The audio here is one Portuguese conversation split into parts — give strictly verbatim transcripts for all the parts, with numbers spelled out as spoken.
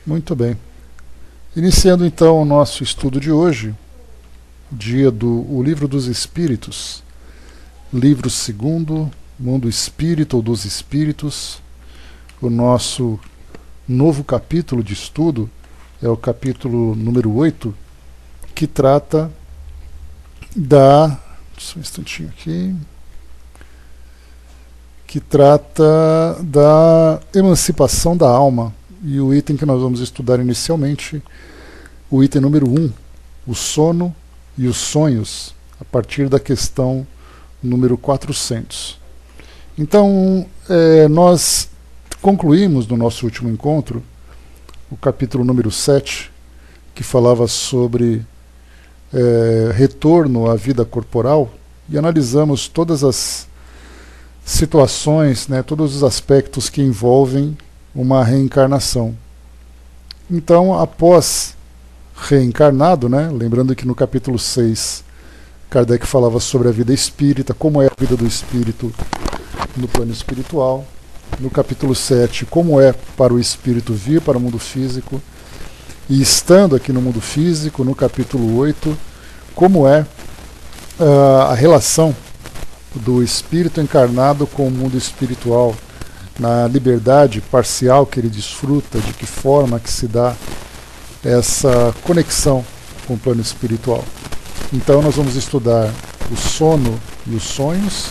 Muito bem. Iniciando então o nosso estudo de hoje, dia do o Livro dos Espíritos, livro segundo, Mundo Espírita ou dos Espíritos. O nosso novo capítulo de estudo é o capítulo número oito, que trata da... Só um instantinho aqui... que trata da emancipação da alma. E o item que nós vamos estudar inicialmente, o item número um, o sono e os sonhos, a partir da questão número quatrocentos. Então, é, nós concluímos no nosso último encontro o capítulo número sete, que falava sobre é, retorno à vida corporal, e analisamos todas as situações, né, todos os aspectos que envolvem uma reencarnação. Então, após reencarnado, né, lembrando que no capítulo seis Kardec falava sobre a vida espírita, como é a vida do espírito no plano espiritual. No capítulo sete, como é para o espírito vir para o mundo físico. E estando aqui no mundo físico, no capítulo oito, como é uh, a relação do espírito encarnado com o mundo espiritual, na liberdade parcial que ele desfruta, de que forma que se dá essa conexão com o plano espiritual. Então nós vamos estudar o sono e os sonhos,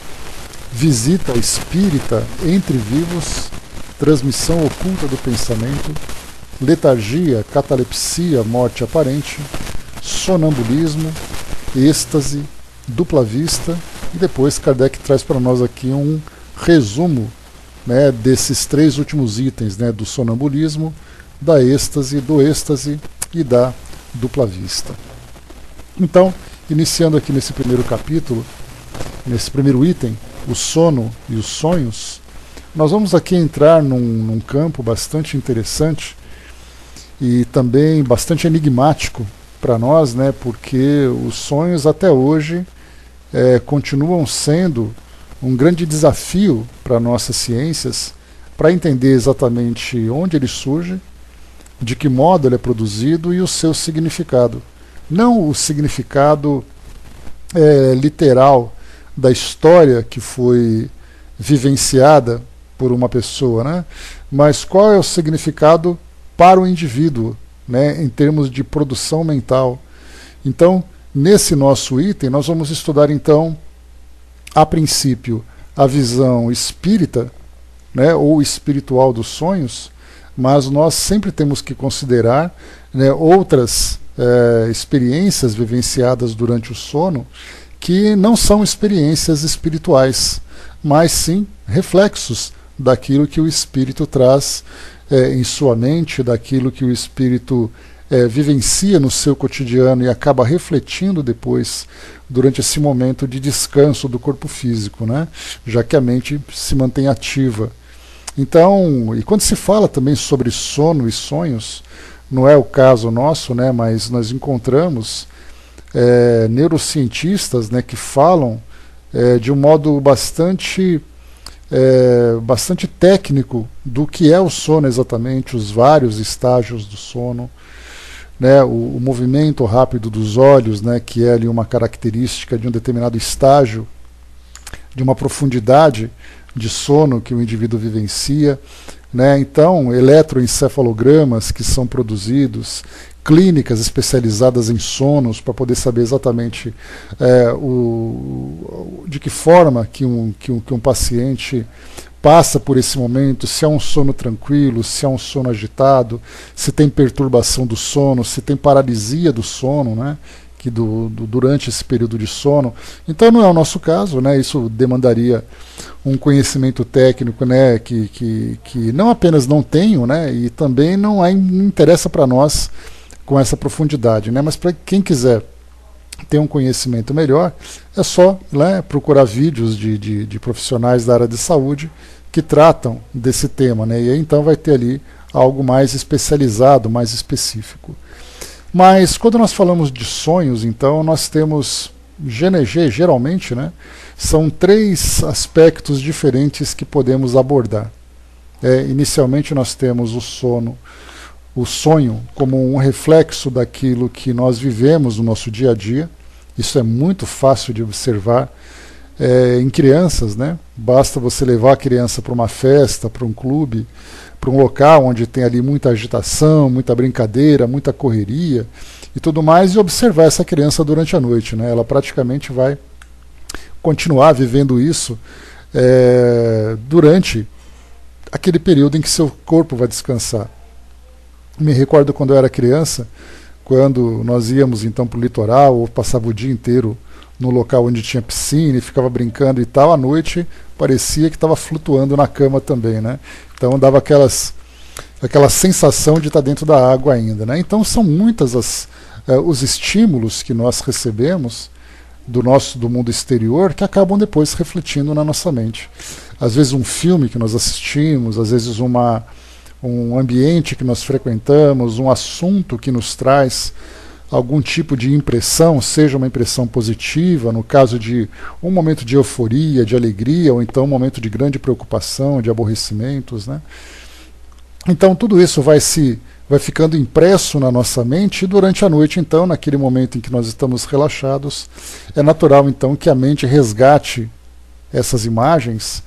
visita espírita entre vivos, transmissão oculta do pensamento, letargia, catalepsia, morte aparente, sonambulismo, êxtase, dupla vista, e depois Kardec traz para nós aqui um resumo, né, desses três últimos itens, né, do sonambulismo, da êxtase, do êxtase e da dupla vista. Então, iniciando aqui nesse primeiro capítulo, nesse primeiro item, o sono e os sonhos, nós vamos aqui entrar num, num campo bastante interessante e também bastante enigmático para nós, né, porque os sonhos até hoje é, continuam sendo um grande desafio para nossas ciências, para entender exatamente onde ele surge, de que modo ele é produzido e o seu significado. Não o significado é, literal da história que foi vivenciada por uma pessoa, né? Mas qual é o significado para o indivíduo, né, em termos de produção mental. Então, nesse nosso item, nós vamos estudar então, a princípio, a visão espírita, né, ou espiritual dos sonhos, mas nós sempre temos que considerar, né, outras é, experiências vivenciadas durante o sono, que não são experiências espirituais, mas sim reflexos daquilo que o espírito traz é, em sua mente, daquilo que o espírito É, vivencia no seu cotidiano e acaba refletindo depois durante esse momento de descanso do corpo físico, né? Já que a mente se mantém ativa. Então, e quando se fala também sobre sono e sonhos, não é o caso nosso, né? Mas nós encontramos é, neurocientistas, né, que falam é, de um modo bastante é, bastante técnico do que é o sono exatamente, os vários estágios do sono. Né, o, o movimento rápido dos olhos, né, que é ali uma característica de um determinado estágio, de uma profundidade de sono que o indivíduo vivencia. Né, então, eletroencefalogramas que são produzidos, clínicas especializadas em sonos para poder saber exatamente é, o, de que forma que um, que um, que um paciente passa por esse momento, se é um sono tranquilo, se é um sono agitado, se tem perturbação do sono, se tem paralisia do sono, né, que do, do, durante esse período de sono. Então não é o nosso caso, né, isso demandaria um conhecimento técnico, né, que, que, que não apenas não tenho, né, e também não, há, não interessa para nós com essa profundidade, né, mas para quem quiser ter um conhecimento melhor, é só, né, procurar vídeos de, de, de profissionais da área de saúde que tratam desse tema, né, e aí então vai ter ali algo mais especializado, mais específico. Mas quando nós falamos de sonhos, então nós temos G N G, geralmente, né, são três aspectos diferentes que podemos abordar. É, inicialmente nós temos o sono o sonho como um reflexo daquilo que nós vivemos no nosso dia a dia. Isso é muito fácil de observar é, em crianças, né? Basta você levar a criança para uma festa, para um clube, para um local onde tem ali muita agitação, muita brincadeira, muita correria e tudo mais, e observar essa criança durante a noite, né? Ela praticamente vai continuar vivendo isso é, durante aquele período em que seu corpo vai descansar. Me recordo quando eu era criança, quando nós íamos então para o litoral, ou passava o dia inteiro no local onde tinha piscina e ficava brincando e tal, à noite parecia que estava flutuando na cama também, né? Então dava aquelas, aquela sensação de estar dentro da água ainda, né? Então são muitas as, eh, os estímulos que nós recebemos do nosso do mundo exterior que acabam depois refletindo na nossa mente. Às vezes um filme que nós assistimos, às vezes uma um ambiente que nós frequentamos, um assunto que nos traz algum tipo de impressão, seja uma impressão positiva, no caso de um momento de euforia, de alegria, ou então um momento de grande preocupação, de aborrecimentos, né? Então tudo isso vai se vai ficando impresso na nossa mente, e durante a noite, então, naquele momento em que nós estamos relaxados, é natural então que a mente resgate essas imagens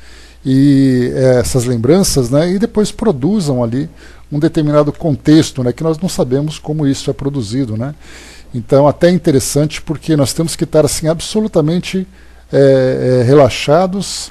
e é, essas lembranças, né, e depois produzam ali um determinado contexto, né, que nós não sabemos como isso é produzido, né? Então até é interessante, porque nós temos que estar assim absolutamente é, é, relaxados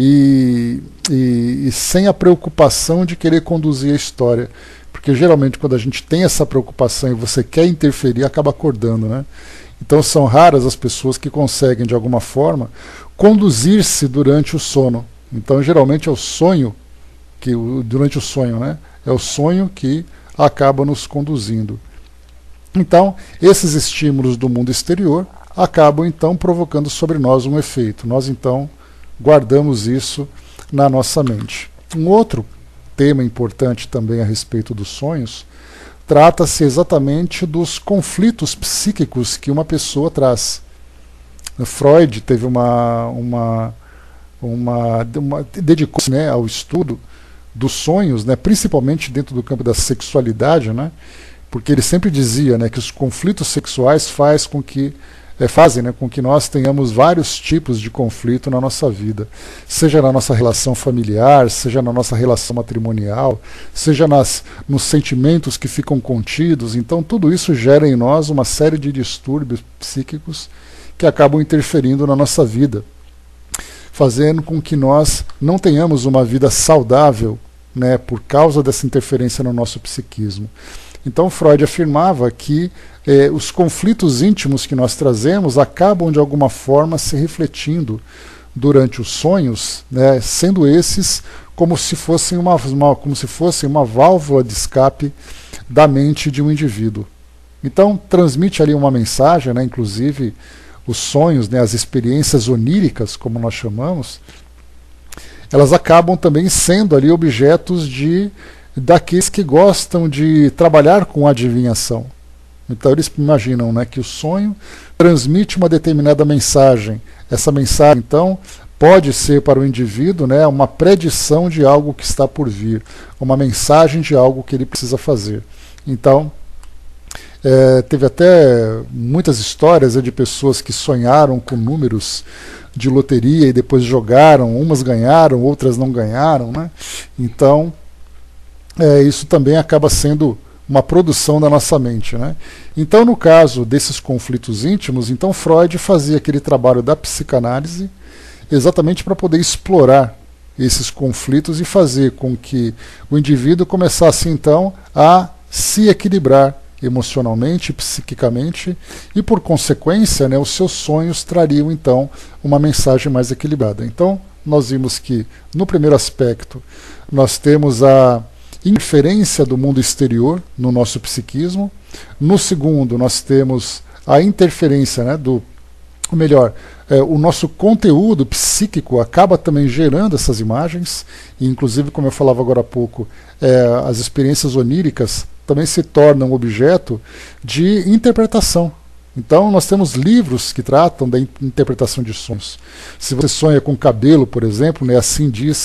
e, e, e sem a preocupação de querer conduzir a história, porque geralmente quando a gente tem essa preocupação e você quer interferir, acaba acordando, né? Então são raras as pessoas que conseguem de alguma forma conduzir-se durante o sono. Então geralmente é o sonho, que durante o sonho, né? É o sonho que acaba nos conduzindo. Então, esses estímulos do mundo exterior acabam então provocando sobre nós um efeito. Nós então guardamos isso na nossa mente. Um outro tema importante também a respeito dos sonhos trata-se exatamente dos conflitos psíquicos que uma pessoa traz. Freud teve uma... uma Uma, uma, dedicou-se, né, ao estudo dos sonhos, né, principalmente dentro do campo da sexualidade, né, porque ele sempre dizia, né, que os conflitos sexuais faz com que, é, fazem, né, com que nós tenhamos vários tipos de conflito na nossa vida, seja na nossa relação familiar, seja na nossa relação matrimonial, seja nas, nos sentimentos que ficam contidos. Então tudo isso gera em nós uma série de distúrbios psíquicos que acabam interferindo na nossa vida, fazendo com que nós não tenhamos uma vida saudável, né, por causa dessa interferência no nosso psiquismo. Então Freud afirmava que eh, os conflitos íntimos que nós trazemos acabam de alguma forma se refletindo durante os sonhos, né, sendo esses como se fossem uma, uma, como se fossem uma válvula de escape da mente de um indivíduo. Então transmite ali uma mensagem, né, inclusive os sonhos, né, as experiências oníricas, como nós chamamos, elas acabam também sendo ali objetos de daqueles que gostam de trabalhar com adivinhação. Então eles imaginam, né, que o sonho transmite uma determinada mensagem. Essa mensagem, então, pode ser para o indivíduo, né, uma predição de algo que está por vir, uma mensagem de algo que ele precisa fazer. Então, É, teve até muitas histórias, né, de pessoas que sonharam com números de loteria e depois jogaram, umas ganharam, outras não ganharam, né? Então é, isso também acaba sendo uma produção da nossa mente, né? Então no caso desses conflitos íntimos, então Freud fazia aquele trabalho da psicanálise exatamente para poder explorar esses conflitos e fazer com que o indivíduo começasse então a se equilibrar emocionalmente, psiquicamente, e por consequência, né, os seus sonhos trariam então uma mensagem mais equilibrada. Então nós vimos que no primeiro aspecto nós temos a interferência do mundo exterior no nosso psiquismo, no segundo nós temos a interferência, né, do ou melhor, é, o nosso conteúdo psíquico acaba também gerando essas imagens, e inclusive, como eu falava agora há pouco, é, as experiências oníricas também se tornam objeto de interpretação. Então nós temos livros que tratam da interpretação de sonhos. Se você sonha com cabelo, por exemplo, né, assim diz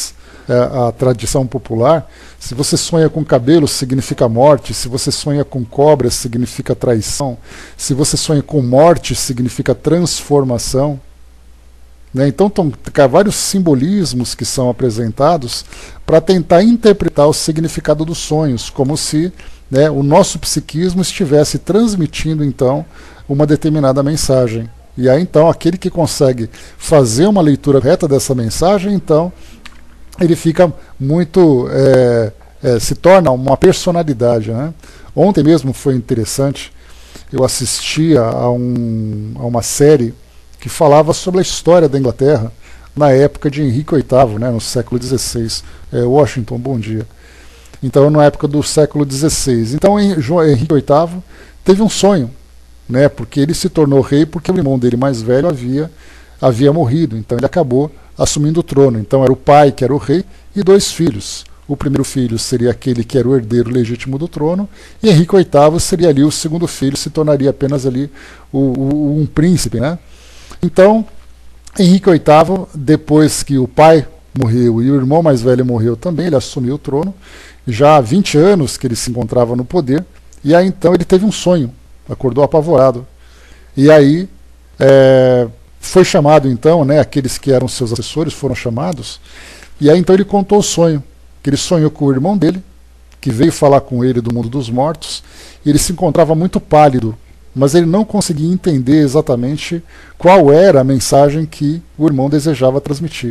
a, a tradição popular, se você sonha com cabelo, significa morte, se você sonha com cobra, significa traição, se você sonha com morte, significa transformação. Né? Então, tem vários simbolismos que são apresentados para tentar interpretar o significado dos sonhos, como se, né, o nosso psiquismo estivesse transmitindo, então, uma determinada mensagem. E aí, então, aquele que consegue fazer uma leitura correta dessa mensagem, então, ele fica muito... É, é, se torna uma personalidade. Né? Ontem mesmo foi interessante, eu assistia a, um, a uma série que falava sobre a história da Inglaterra na época de Henrique oitavo, né, no século dezesseis. É, Washington, bom dia. Então, na época do século dezesseis. Então, Henrique oitavo teve um sonho, né, porque ele se tornou rei porque o irmão dele mais velho havia, havia morrido. Então, ele acabou assumindo o trono. Então, era o pai que era o rei e dois filhos. O primeiro filho seria aquele que era o herdeiro legítimo do trono, e Henrique oitavo seria ali o segundo filho, se tornaria apenas ali o, o, um príncipe, né? Então, Henrique oitavo, depois que o pai morreu e o irmão mais velho morreu também, ele assumiu o trono, já há vinte anos que ele se encontrava no poder, e aí então ele teve um sonho, acordou apavorado. E aí é, foi chamado então, né, aqueles que eram seus assessores foram chamados, e aí então ele contou o sonho, que ele sonhou com o irmão dele, que veio falar com ele do mundo dos mortos, e ele se encontrava muito pálido, mas ele não conseguia entender exatamente qual era a mensagem que o irmão desejava transmitir.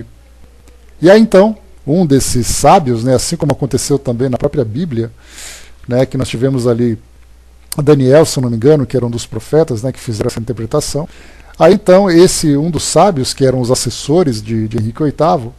E aí então, um desses sábios, né, assim como aconteceu também na própria Bíblia, né, que nós tivemos ali Daniel, se não me engano, que era um dos profetas, né, que fizeram essa interpretação. Aí então, esse um dos sábios, que eram os assessores de, de Henrique oitavo,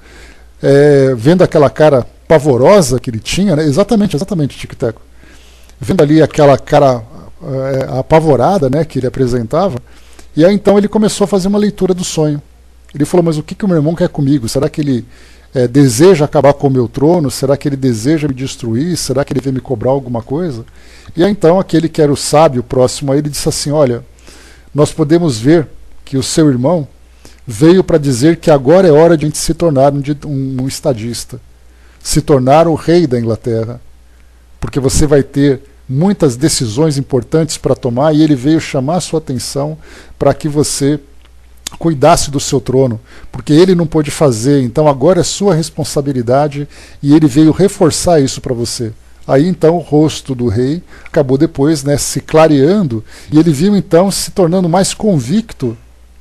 é, vendo aquela cara pavorosa que ele tinha, né, exatamente, exatamente, Tic-Teco, vendo ali aquela cara é, apavorada, né, que ele apresentava, e aí então ele começou a fazer uma leitura do sonho. Ele falou, mas o que, que o meu irmão quer comigo? Será que ele é, deseja acabar com o meu trono? Será que ele deseja me destruir? Será que ele veio me cobrar alguma coisa? E aí então aquele que era o sábio próximo a ele disse assim, olha, nós podemos ver que o seu irmão veio para dizer que agora é hora de a gente se tornar um, um, um estadista, se tornar o rei da Inglaterra, porque você vai ter muitas decisões importantes para tomar, e ele veio chamar a sua atenção para que você cuidasse do seu trono, porque ele não pôde fazer, então agora é sua responsabilidade, e ele veio reforçar isso para você. Aí então o rosto do rei acabou depois, né, se clareando, e ele viu então se tornando mais convicto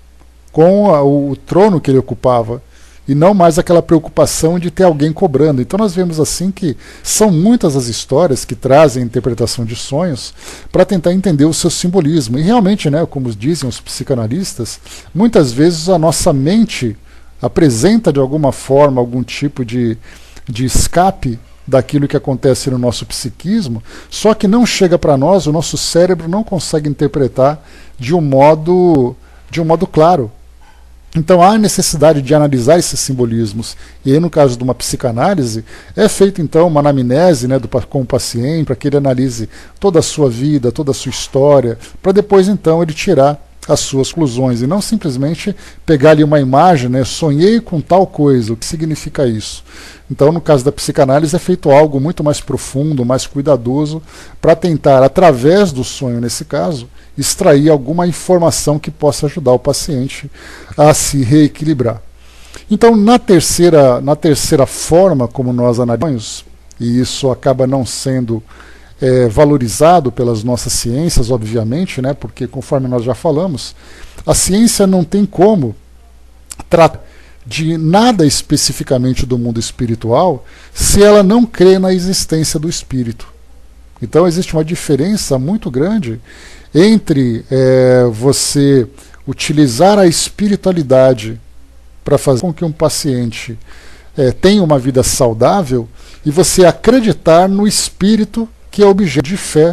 com a, o, o trono que ele ocupava, e não mais aquela preocupação de ter alguém cobrando. Então nós vemos assim que são muitas as histórias que trazem a interpretação de sonhos para tentar entender o seu simbolismo. E realmente, né, como dizem os psicanalistas, muitas vezes a nossa mente apresenta de alguma forma algum tipo de, de escape daquilo que acontece no nosso psiquismo, só que não chega para nós, o nosso cérebro não consegue interpretar de um modo, de um modo claro. Então há necessidade de analisar esses simbolismos. E aí, no caso de uma psicanálise, é feita então uma anamnese, né, do, com o paciente, para que ele analise toda a sua vida, toda a sua história, para depois então ele tirar as suas conclusões, e não simplesmente pegar ali uma imagem, né, sonhei com tal coisa, o que significa isso? Então, no caso da psicanálise, é feito algo muito mais profundo, mais cuidadoso, para tentar, através do sonho nesse caso, extrair alguma informação que possa ajudar o paciente a se reequilibrar. Então, na terceira, na terceira forma como nós analisamos, e isso acaba não sendo é, valorizado pelas nossas ciências, obviamente, né, porque, conforme nós já falamos, a ciência não tem como tratar de nada especificamente do mundo espiritual se ela não crê na existência do espírito. Então, existe uma diferença muito grande entre é, você utilizar a espiritualidade para fazer com que um paciente é, tenha uma vida saudável e você acreditar no espírito que é objeto de fé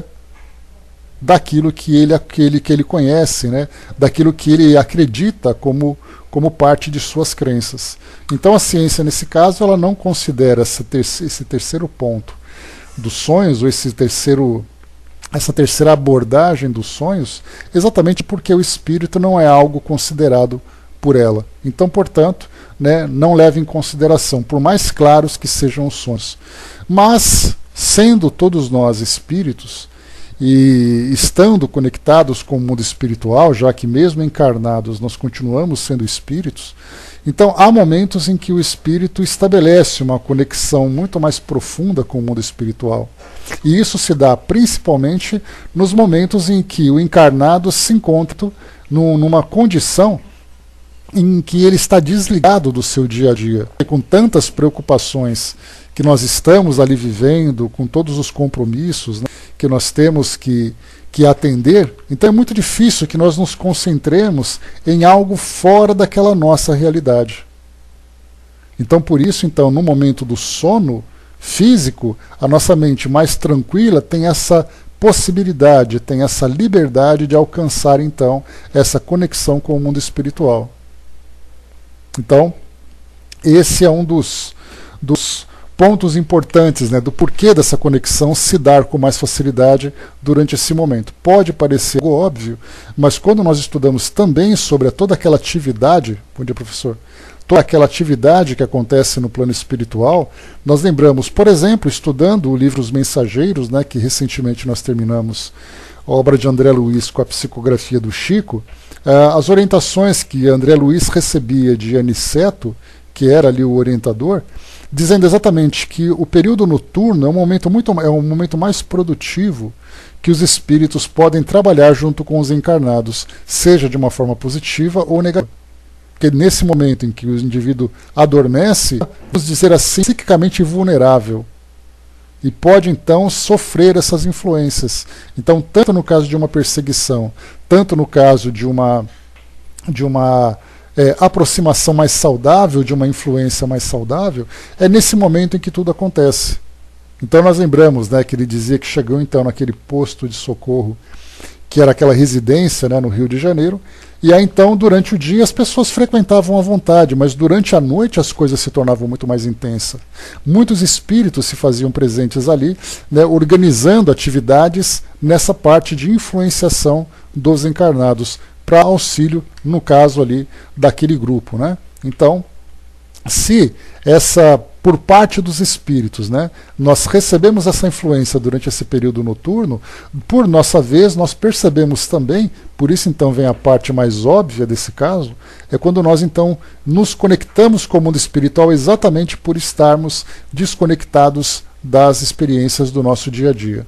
daquilo que ele, aquele, que ele conhece, né? Daquilo que ele acredita como, como parte de suas crenças. Então a ciência, nesse caso, ela não considera esse terceiro, esse terceiro ponto dos sonhos, ou esse terceiro, essa terceira abordagem dos sonhos, exatamente porque o espírito não é algo considerado por ela. Então, portanto, né, não leva em consideração, por mais claros que sejam os sonhos. Mas, sendo todos nós espíritos, e estando conectados com o mundo espiritual, já que mesmo encarnados nós continuamos sendo espíritos, então há momentos em que o espírito estabelece uma conexão muito mais profunda com o mundo espiritual. E isso se dá principalmente nos momentos em que o encarnado se encontra no, numa condição em que ele está desligado do seu dia a dia, e com tantas preocupações que nós estamos ali vivendo, com todos os compromissos, né, que nós temos que, que atender, então é muito difícil que nós nos concentremos em algo fora daquela nossa realidade. Então, por isso, então, no momento do sono físico, a nossa mente mais tranquila tem essa possibilidade, tem essa liberdade de alcançar, então, essa conexão com o mundo espiritual. Então, esse é um dos, dos pontos importantes, né, do porquê dessa conexão se dar com mais facilidade durante esse momento. Pode parecer algo óbvio, mas quando nós estudamos também sobre toda aquela atividade, bom dia, professor, toda aquela atividade que acontece no plano espiritual, nós lembramos, por exemplo, estudando o livro Os Mensageiros, né, que recentemente nós terminamos, a obra de André Luiz com a psicografia do Chico, uh, as orientações que André Luiz recebia de Aniceto, que era ali o orientador, dizendo exatamente que o período noturno é um momento, muito, é um momento mais produtivo que os espíritos podem trabalhar junto com os encarnados, seja de uma forma positiva ou negativa. Porque nesse momento em que o indivíduo adormece, vamos dizer assim, psiquicamente vulnerável. E pode então sofrer essas influências. Então, tanto no caso de uma perseguição, tanto no caso de uma, de uma é, aproximação mais saudável, de uma influência mais saudável, é nesse momento em que tudo acontece. Então nós lembramos, né, que ele dizia que chegou então naquele posto de socorro, que era aquela residência, né, no Rio de Janeiro, e aí então durante o dia as pessoas frequentavam à vontade, mas durante a noite as coisas se tornavam muito mais intensas. Muitos espíritos se faziam presentes ali, né, organizando atividades nessa parte de influenciação dos encarnados, para auxílio, no caso ali, daquele grupo, né? Então, se essa, por parte dos espíritos, né, nós recebemos essa influência durante esse período noturno, por nossa vez nós percebemos também, por isso então vem a parte mais óbvia desse caso, é quando nós então nos conectamos com o mundo espiritual exatamente por estarmos desconectados das experiências do nosso dia a dia.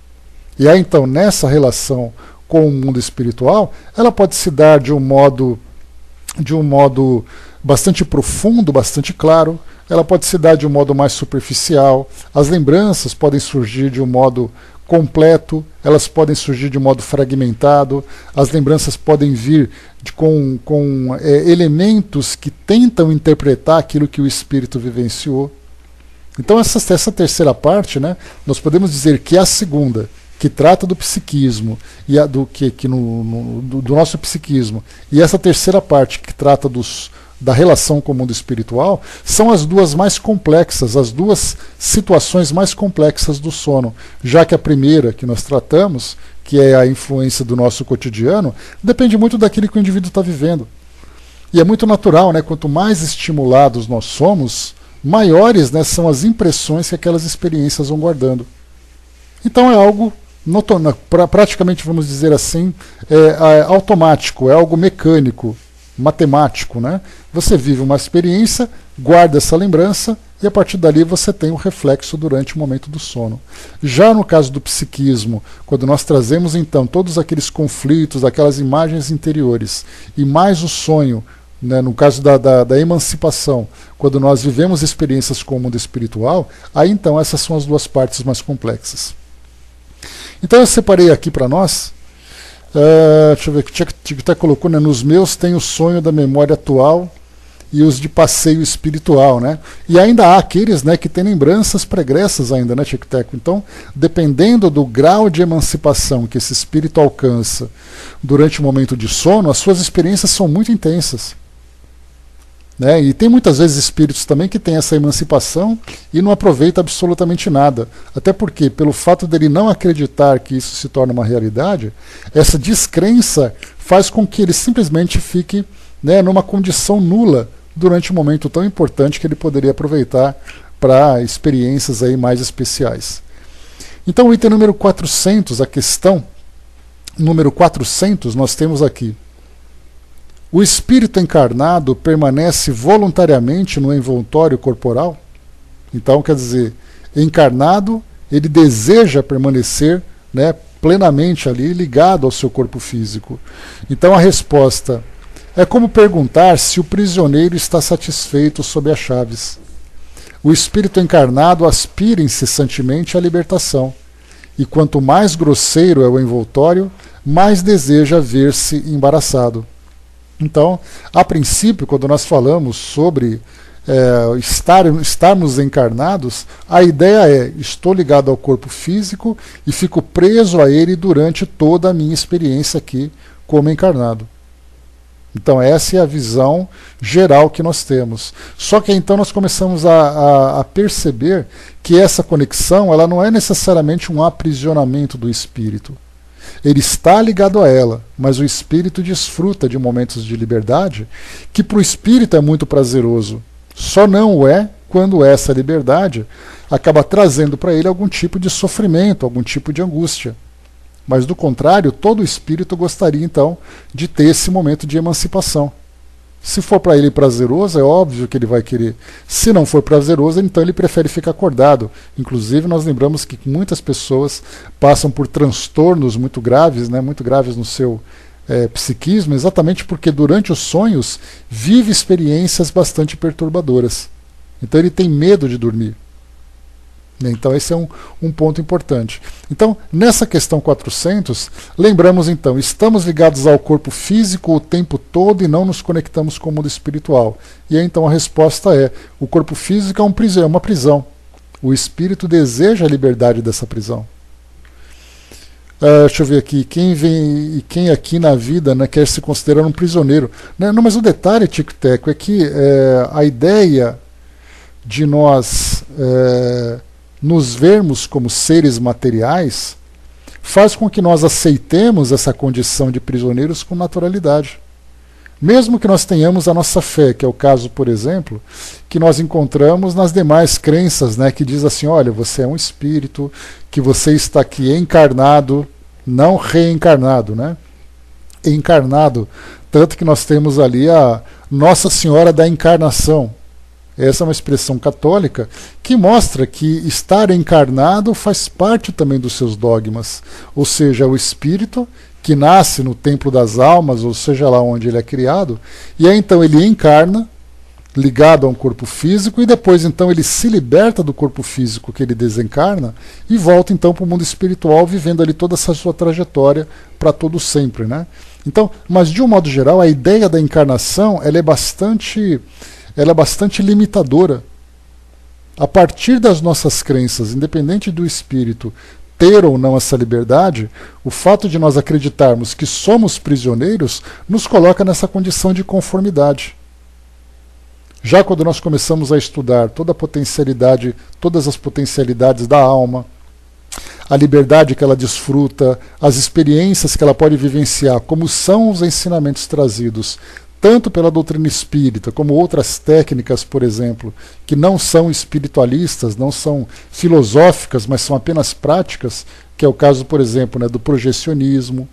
E aí então nessa relação com o mundo espiritual, ela pode se dar de um modo, de um modo bastante profundo, bastante claro, ela pode se dar de um modo mais superficial, as lembranças podem surgir de um modo completo, elas podem surgir de um modo fragmentado, as lembranças podem vir de, com, com é, elementos que tentam interpretar aquilo que o espírito vivenciou. Então essa, essa terceira parte, né, nós podemos dizer que a segunda, que trata do psiquismo, e a, do, que, que no, no, do, do nosso psiquismo, e essa terceira parte que trata dos, da relação com o mundo espiritual, são as duas mais complexas, as duas situações mais complexas do sono, já que a primeira que nós tratamos, que é a influência do nosso cotidiano, depende muito daquilo que o indivíduo está vivendo. E é muito natural, né? Quanto mais estimulados nós somos, maiores, né, são as impressões que aquelas experiências vão guardando. Então é algo Noto, pra, praticamente, vamos dizer assim, é, é automático, é algo mecânico, matemático, né? Você vive uma experiência, guarda essa lembrança e a partir dali você tem o reflexo durante o momento do sono. Já no caso do psiquismo, quando nós trazemos então todos aqueles conflitos, aquelas imagens interiores e mais o sonho, né, no caso da, da, da emancipação, quando nós vivemos experiências com o mundo espiritual, aí então essas são as duas partes mais complexas. Então eu separei aqui para nós, uh, deixa eu ver, o que até colocou, né, nos meus tem o sonho da memória atual e os de passeio espiritual, né? E ainda há aqueles, né, que têm lembranças pregressas ainda, né, Tic-Teco? Então, dependendo do grau de emancipação que esse espírito alcança durante o momento de sono, as suas experiências são muito intensas. Né? E tem muitas vezes espíritos também que têm essa emancipação e não aproveita absolutamente nada. Até porque, pelo fato dele não acreditar que isso se torna uma realidade, essa descrença faz com que ele simplesmente fique, né, numa condição nula durante um momento tão importante que ele poderia aproveitar para experiências aí mais especiais. Então, o item número quatrocentos, a questão número quatrocentos, nós temos aqui: o espírito encarnado permanece voluntariamente no envoltório corporal? Então, quer dizer, encarnado, ele deseja permanecer, né, plenamente ali, ligado ao seu corpo físico. Então, a resposta é como perguntar se o prisioneiro está satisfeito sob as chaves. O espírito encarnado aspira incessantemente à libertação, e quanto mais grosseiro é o envoltório, mais deseja ver-se embaraçado. Então, a princípio, quando nós falamos sobre é, estar, estarmos encarnados, a ideia é: estou ligado ao corpo físico e fico preso a ele durante toda a minha experiência aqui como encarnado. Então, essa é a visão geral que nós temos. Só que então nós começamos a, a, a perceber que essa conexão, ela não é necessariamente um aprisionamento do espírito. Ele está ligado a ela, mas o espírito desfruta de momentos de liberdade que para o espírito é muito prazeroso. Só não o é quando essa liberdade acaba trazendo para ele algum tipo de sofrimento, algum tipo de angústia. Mas, do contrário, todo espírito gostaria, então, de ter esse momento de emancipação. Se for para ele prazeroso, é óbvio que ele vai querer. Se não for prazeroso, então ele prefere ficar acordado. Inclusive, nós lembramos que muitas pessoas passam por transtornos muito graves, né, muito graves no seu é, psiquismo, exatamente porque durante os sonhos vive experiências bastante perturbadoras. Então ele tem medo de dormir. Então esse é um, um ponto importante. Então, nessa questão quatrocentos, lembramos então, estamos ligados ao corpo físico o tempo todo e não nos conectamos com o mundo espiritual. E aí, então a resposta é: o corpo físico é, um prisão, é uma prisão. O espírito deseja a liberdade dessa prisão. Uh, deixa eu ver aqui, quem vem quem aqui na vida, né, quer se considerar um prisioneiro? Né? Não, mas o detalhe, Tico-Teco, é que é, a ideia de nós É, nos vermos como seres materiais, faz com que nós aceitemos essa condição de prisioneiros com naturalidade. Mesmo que nós tenhamos a nossa fé, que é o caso, por exemplo, que nós encontramos nas demais crenças, né, que diz assim: olha, você é um espírito, que você está aqui encarnado, não reencarnado, né? Encarnado, tanto que nós temos ali a Nossa Senhora da Encarnação. Essa é uma expressão católica que mostra que estar encarnado faz parte também dos seus dogmas. Ou seja, o espírito que nasce no templo das almas, ou seja lá onde ele é criado, e aí então ele encarna, ligado a um corpo físico, e depois então ele se liberta do corpo físico que ele desencarna e volta então para o mundo espiritual, vivendo ali toda essa sua trajetória para todo sempre, né? Então, mas de um modo geral, a ideia da encarnação, ela é bastante... ela é bastante limitadora. A partir das nossas crenças, independente do espírito ter ou não essa liberdade, o fato de nós acreditarmos que somos prisioneiros nos coloca nessa condição de conformidade. Já quando nós começamos a estudar toda a potencialidade, todas as potencialidades da alma, a liberdade que ela desfruta, as experiências que ela pode vivenciar, como são os ensinamentos trazidos tanto pela doutrina espírita, como outras técnicas, por exemplo, que não são espiritualistas, não são filosóficas, mas são apenas práticas, que é o caso, por exemplo, né, do projecionismo,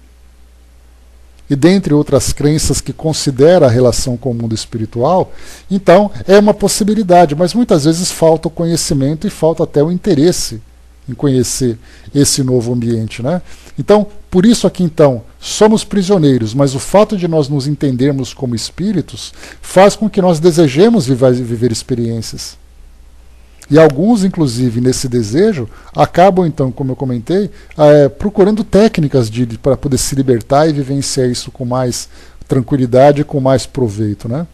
e dentre outras crenças que considera a relação com o mundo espiritual. Então, é uma possibilidade, mas muitas vezes falta o conhecimento e falta até o interesse em conhecer esse novo ambiente, né? Então, por isso aqui então, somos prisioneiros, mas o fato de nós nos entendermos como espíritos faz com que nós desejemos viver, viver experiências. E alguns, inclusive, nesse desejo, acabam então, como eu comentei, é, procurando técnicas de, para poder se libertar e vivenciar isso com mais tranquilidade e com mais proveito, né?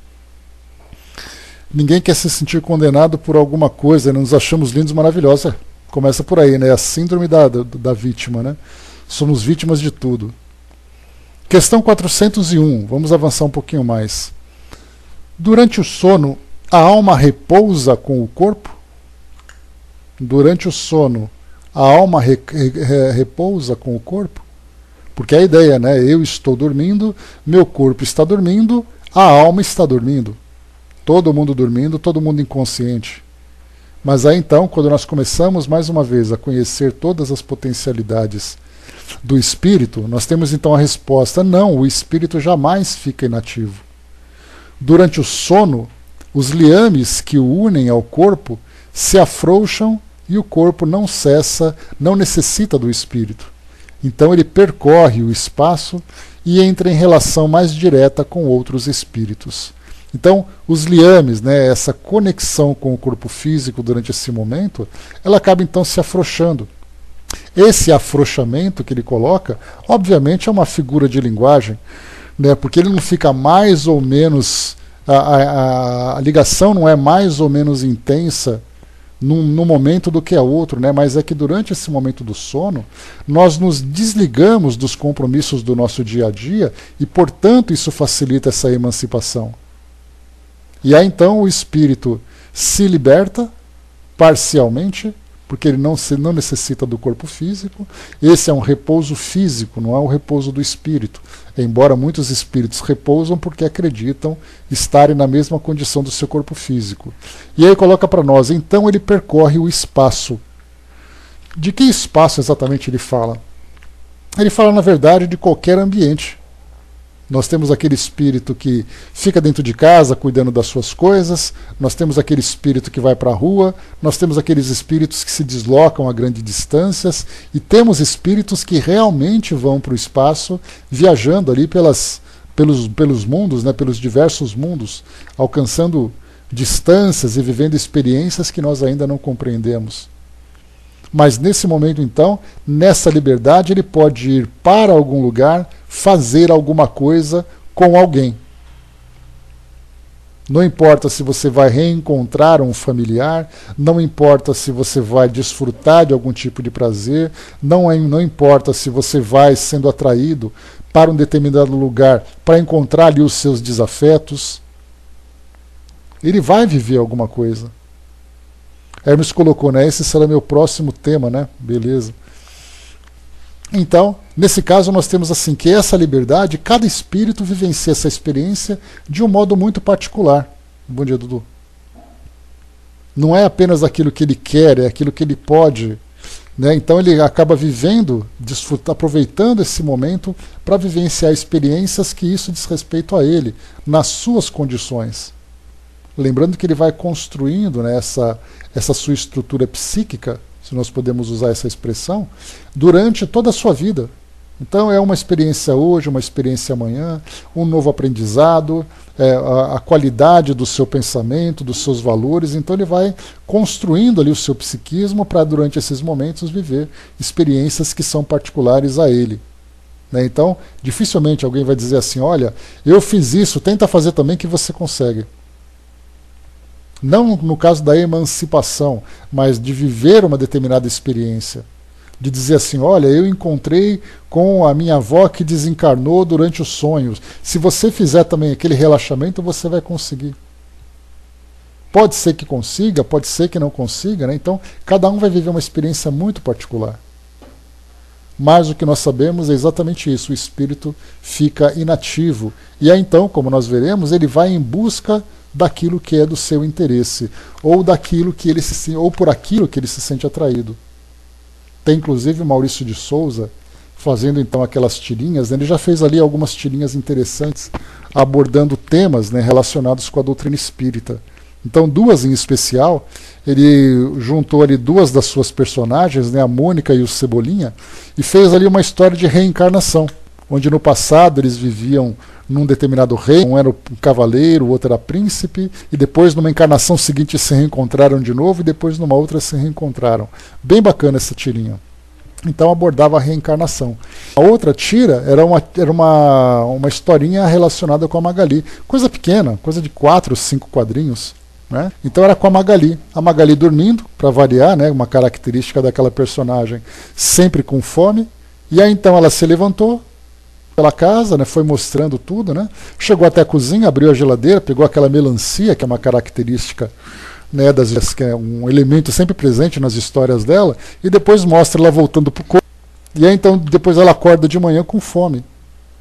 Ninguém quer se sentir condenado por alguma coisa, né? Nos achamos lindos e maravilhosos. Começa por aí, né? A síndrome da, da, da vítima, né? Somos vítimas de tudo. Questão quatrocentos e um, vamos avançar um pouquinho mais. Durante o sono, a alma repousa com o corpo? Durante o sono, a alma re, re, repousa com o corpo? Porque a ideia, né? Eu estou dormindo, meu corpo está dormindo, a alma está dormindo. todo mundo dormindo, todo mundo inconsciente. Mas aí então, quando nós começamos mais uma vez a conhecer todas as potencialidades do espírito, nós temos então a resposta: não, o espírito jamais fica inativo. Durante o sono, os liames que o unem ao corpo se afrouxam e o corpo não cessa, não necessita do espírito. Então ele percorre o espaço e entra em relação mais direta com outros espíritos. Então, os liames, né, essa conexão com o corpo físico durante esse momento, ela acaba então se afrouxando. Esse afrouxamento que ele coloca, obviamente é uma figura de linguagem, né, porque ele não fica mais ou menos, a, a, a ligação não é mais ou menos intensa num, num momento do que a outro, né, mas é que durante esse momento do sono, nós nos desligamos dos compromissos do nosso dia a dia e, portanto, isso facilita essa emancipação. E aí então o espírito se liberta parcialmente, porque ele não, se, não necessita do corpo físico. Esse é um repouso físico, não é o repouso do espírito. Embora muitos espíritos repousam porque acreditam estarem na mesma condição do seu corpo físico. E aí coloca para nós, então ele percorre o espaço. De que espaço exatamente ele fala? Ele fala, na verdade, de qualquer ambiente. Nós temos aquele espírito que fica dentro de casa cuidando das suas coisas, nós temos aquele espírito que vai para a rua, nós temos aqueles espíritos que se deslocam a grandes distâncias e temos espíritos que realmente vão para o espaço, viajando ali pelas, pelos, pelos mundos, né, pelos diversos mundos, alcançando distâncias e vivendo experiências que nós ainda não compreendemos. Mas nesse momento, então, nessa liberdade, ele pode ir para algum lugar, fazer alguma coisa com alguém. Não importa se você vai reencontrar um familiar, não importa se você vai desfrutar de algum tipo de prazer, não, é, não importa se você vai sendo atraído para um determinado lugar para encontrar ali os seus desafetos. Ele vai viver alguma coisa. Hermes colocou, né? Esse será meu próximo tema, né? Beleza. Então, nesse caso, nós temos assim que essa liberdade, cada espírito vivencia essa experiência de um modo muito particular. Bom dia, Dudu. Não é apenas aquilo que ele quer, é aquilo que ele pode. Né? Então ele acaba vivendo, aproveitando esse momento para vivenciar experiências que isso diz respeito a ele, nas suas condições. Lembrando que ele vai construindo, né, essa, essa sua estrutura psíquica, se nós podemos usar essa expressão, durante toda a sua vida. Então é uma experiência hoje, uma experiência amanhã, um novo aprendizado, é, a, a qualidade do seu pensamento, dos seus valores. Então ele vai construindo ali o seu psiquismo para, durante esses momentos, viver experiências que são particulares a ele. Né? Então, dificilmente alguém vai dizer assim, olha, eu fiz isso, tenta fazer também que você consegue. Não no caso da emancipação, mas de viver uma determinada experiência. De dizer assim, olha, eu encontrei com a minha avó que desencarnou durante os sonhos. Se você fizer também aquele relaxamento, você vai conseguir. Pode ser que consiga, pode ser que não consiga, né? Então, cada um vai viver uma experiência muito particular. Mas o que nós sabemos é exatamente isso, o espírito fica inativo. E aí então, como nós veremos, ele vai em busca daquilo que é do seu interesse, ou daquilo que ele se, ou por aquilo que ele se sente atraído. Tem inclusive o Maurício de Souza fazendo então aquelas tirinhas, né? Ele já fez ali algumas tirinhas interessantes abordando temas, né, relacionados com a doutrina espírita. Então duas em especial, ele juntou ali duas das suas personagens, né, a Mônica e o Cebolinha, e fez ali uma história de reencarnação, onde no passado eles viviam num determinado reino, um era o cavaleiro, o outro era príncipe, e depois numa encarnação seguinte se reencontraram de novo, e depois numa outra se reencontraram. Bem bacana essa tirinha. Então abordava a reencarnação. A outra tira era uma, era uma, uma historinha relacionada com a Magali. Coisa pequena, coisa de quatro, cinco quadrinhos. Né? Então era com a Magali. A Magali dormindo, para variar, né, uma característica daquela personagem, sempre com fome. E aí então ela se levantou pela casa, né, foi mostrando tudo, né, chegou até a cozinha, abriu a geladeira, pegou aquela melancia, que é uma característica, né, das, que é um elemento sempre presente nas histórias dela, e depois mostra ela voltando para o corpo. E aí então depois ela acorda de manhã com fome.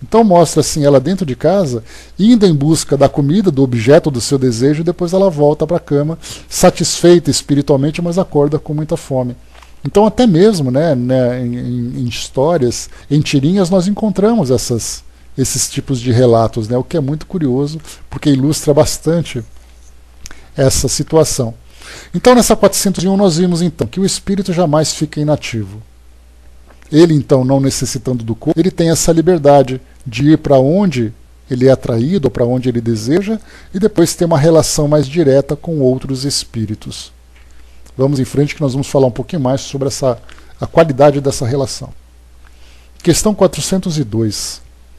Então mostra assim ela dentro de casa, indo em busca da comida, do objeto do seu desejo, e depois ela volta para a cama, satisfeita espiritualmente, mas acorda com muita fome. Então até mesmo, né, né, em, em histórias, em tirinhas, nós encontramos essas, esses tipos de relatos, né, o que é muito curioso, porque ilustra bastante essa situação. Então nessa quatrocentos e um nós vimos então que o espírito jamais fica inativo. Ele então, não necessitando do corpo, ele tem essa liberdade de ir para onde ele é atraído, ou para onde ele deseja, e depois ter uma relação mais direta com outros espíritos. Vamos em frente que nós vamos falar um pouquinho mais sobre essa, a qualidade dessa relação. Questão quatrocentos e dois.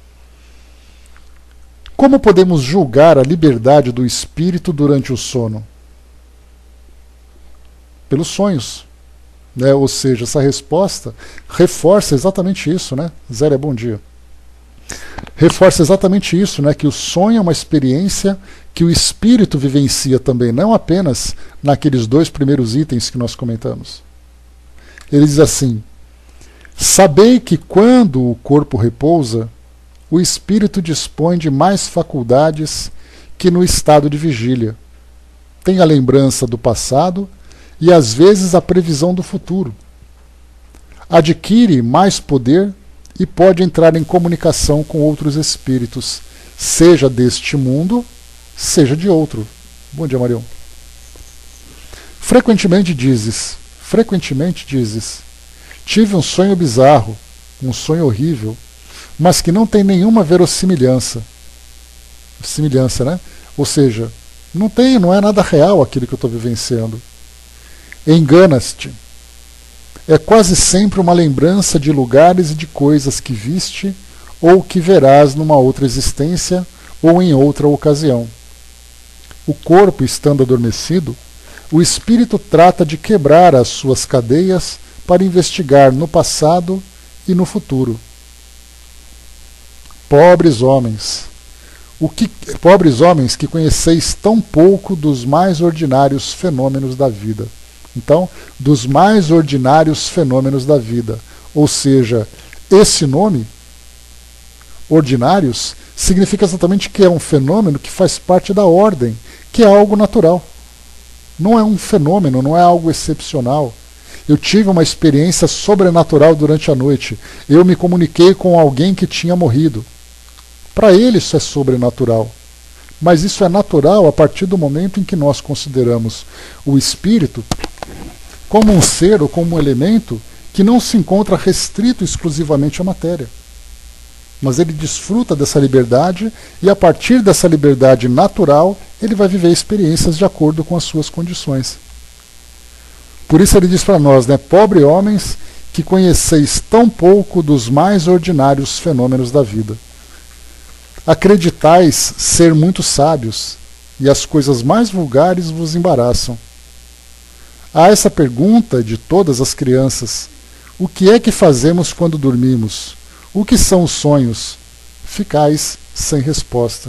Como podemos julgar a liberdade do espírito durante o sono? Pelos sonhos. Né? Ou seja, essa resposta reforça exatamente isso, né? Zélia, bom dia. Reforça exatamente isso, né? Que o sonho é uma experiência que o espírito vivencia também, não apenas naqueles dois primeiros itens que nós comentamos. Ele diz assim: sabei que quando o corpo repousa, o espírito dispõe de mais faculdades que no estado de vigília. Tem a lembrança do passado e às vezes a previsão do futuro. Adquire mais poder e pode entrar em comunicação com outros espíritos, seja deste mundo, seja de outro. Bom dia, Marião. Frequentemente dizes, frequentemente dizes, tive um sonho bizarro, um sonho horrível, mas que não tem nenhuma verossimilhança. Semelhança, né? Ou seja, não tem, não é nada real aquilo que eu estou vivenciando. Enganas-te. É quase sempre uma lembrança de lugares e de coisas que viste ou que verás numa outra existência ou em outra ocasião. O corpo estando adormecido, o espírito trata de quebrar as suas cadeias para investigar no passado e no futuro. Pobres homens, o que, pobres homens que conheceis tão pouco dos mais ordinários fenômenos da vida. Então, dos mais ordinários fenômenos da vida. Ou seja, esse nome, ordinários, significa exatamente que é um fenômeno que faz parte da ordem, que é algo natural. Não é um fenômeno, não é algo excepcional. Eu tive uma experiência sobrenatural durante a noite. Eu me comuniquei com alguém que tinha morrido. Para ele isso é sobrenatural. Mas isso é natural a partir do momento em que nós consideramos o espírito como um ser ou como um elemento que não se encontra restrito exclusivamente à matéria. Mas ele desfruta dessa liberdade e a partir dessa liberdade natural ele vai viver experiências de acordo com as suas condições. Por isso ele diz para nós, né, pobre homens que conheceis tão pouco dos mais ordinários fenômenos da vida. Acreditais ser muito sábios e as coisas mais vulgares vos embaraçam. Há essa pergunta de todas as crianças: o que é que fazemos quando dormimos? O que são os sonhos? Ficais sem resposta.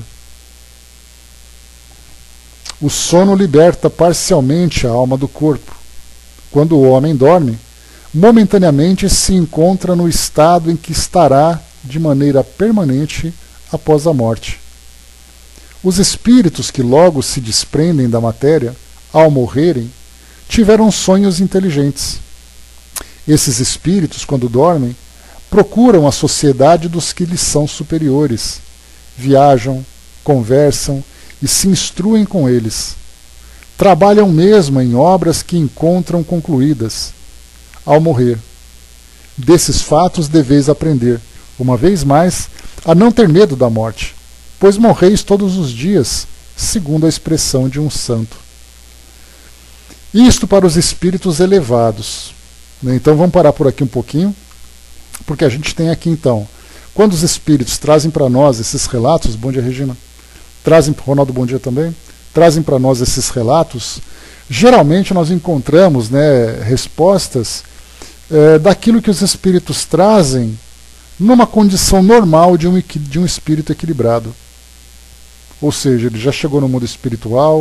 O sono liberta parcialmente a alma do corpo. Quando o homem dorme, momentaneamente se encontra no estado em que estará de maneira permanente após a morte. Os espíritos que logo se desprendem da matéria, ao morrerem, tiveram sonhos inteligentes. Esses espíritos, quando dormem, procuram a sociedade dos que lhes são superiores, viajam, conversam e se instruem com eles. Trabalham mesmo em obras que encontram concluídas. Ao morrer, desses fatos deveis aprender, uma vez mais, a não ter medo da morte, pois morreis todos os dias, segundo a expressão de um santo. Isto para os espíritos elevados. Então vamos parar por aqui um pouquinho, porque a gente tem aqui então, quando os espíritos trazem para nós esses relatos, bom dia Regina, trazem, Ronaldo, bom dia também, trazem para nós esses relatos, geralmente nós encontramos, né, respostas é, daquilo que os espíritos trazem numa condição normal de um, de um espírito equilibrado. Ou seja, ele já chegou no mundo espiritual,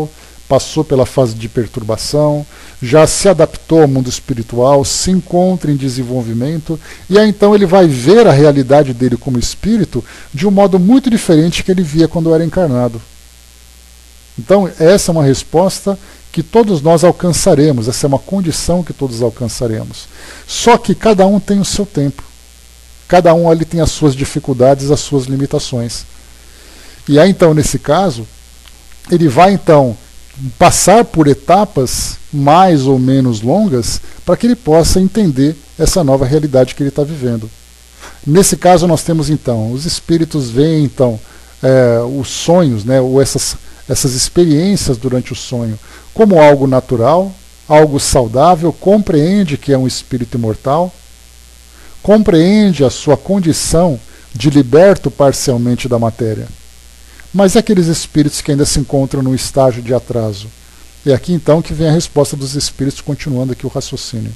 passou pela fase de perturbação, já se adaptou ao mundo espiritual, se encontra em desenvolvimento, e aí então ele vai ver a realidade dele como espírito de um modo muito diferente que ele via quando era encarnado. Então essa é uma resposta que todos nós alcançaremos, essa é uma condição que todos alcançaremos. Só que cada um tem o seu tempo. Cada um ali tem as suas dificuldades, as suas limitações. E aí então, nesse caso, ele vai então passar por etapas mais ou menos longas para que ele possa entender essa nova realidade que ele está vivendo. Nesse caso nós temos então, os espíritos veem então é, os sonhos, né, ou essas, essas experiências durante o sonho como algo natural, algo saudável, compreende que é um espírito imortal, compreende a sua condição de liberto parcialmente da matéria. Mas e aqueles espíritos que ainda se encontram no estágio de atraso? É aqui então que vem a resposta dos espíritos, continuando aqui o raciocínio.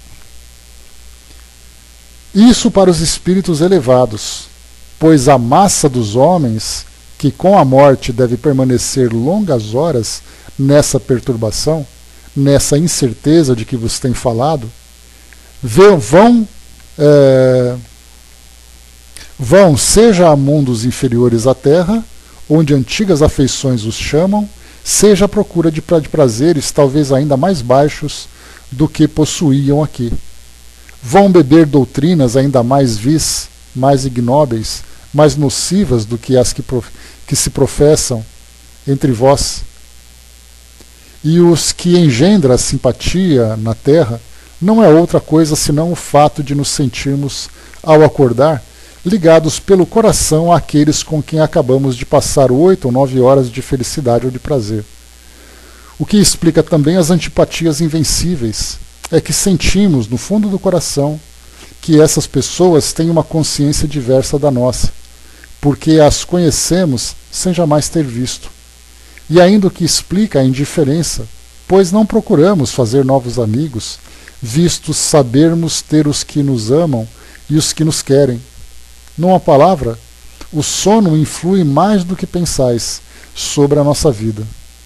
Isso para os espíritos elevados, pois a massa dos homens, que com a morte deve permanecer longas horas nessa perturbação, nessa incerteza de que vos tem falado, vão, é, vão seja a mundos inferiores à terra, onde antigas afeições os chamam, seja à procura de prazeres talvez ainda mais baixos do que possuíam aqui. Vão beber doutrinas ainda mais vis, mais ignóbeis, mais nocivas do que as que, que se professam entre vós. E os que engendra a simpatia na terra não é outra coisa senão o fato de nos sentirmos, ao acordar, ligados pelo coração àqueles com quem acabamos de passar oito ou nove horas de felicidade ou de prazer. O que explica também as antipatias invencíveis é que sentimos, no fundo do coração, que essas pessoas têm uma consciência diversa da nossa, porque as conhecemos sem jamais ter visto. E ainda o que explica a indiferença, pois não procuramos fazer novos amigos, visto sabermos ter os que nos amam e os que nos querem. Numa palavra, o sono influi mais do que pensais sobre a nossa vida.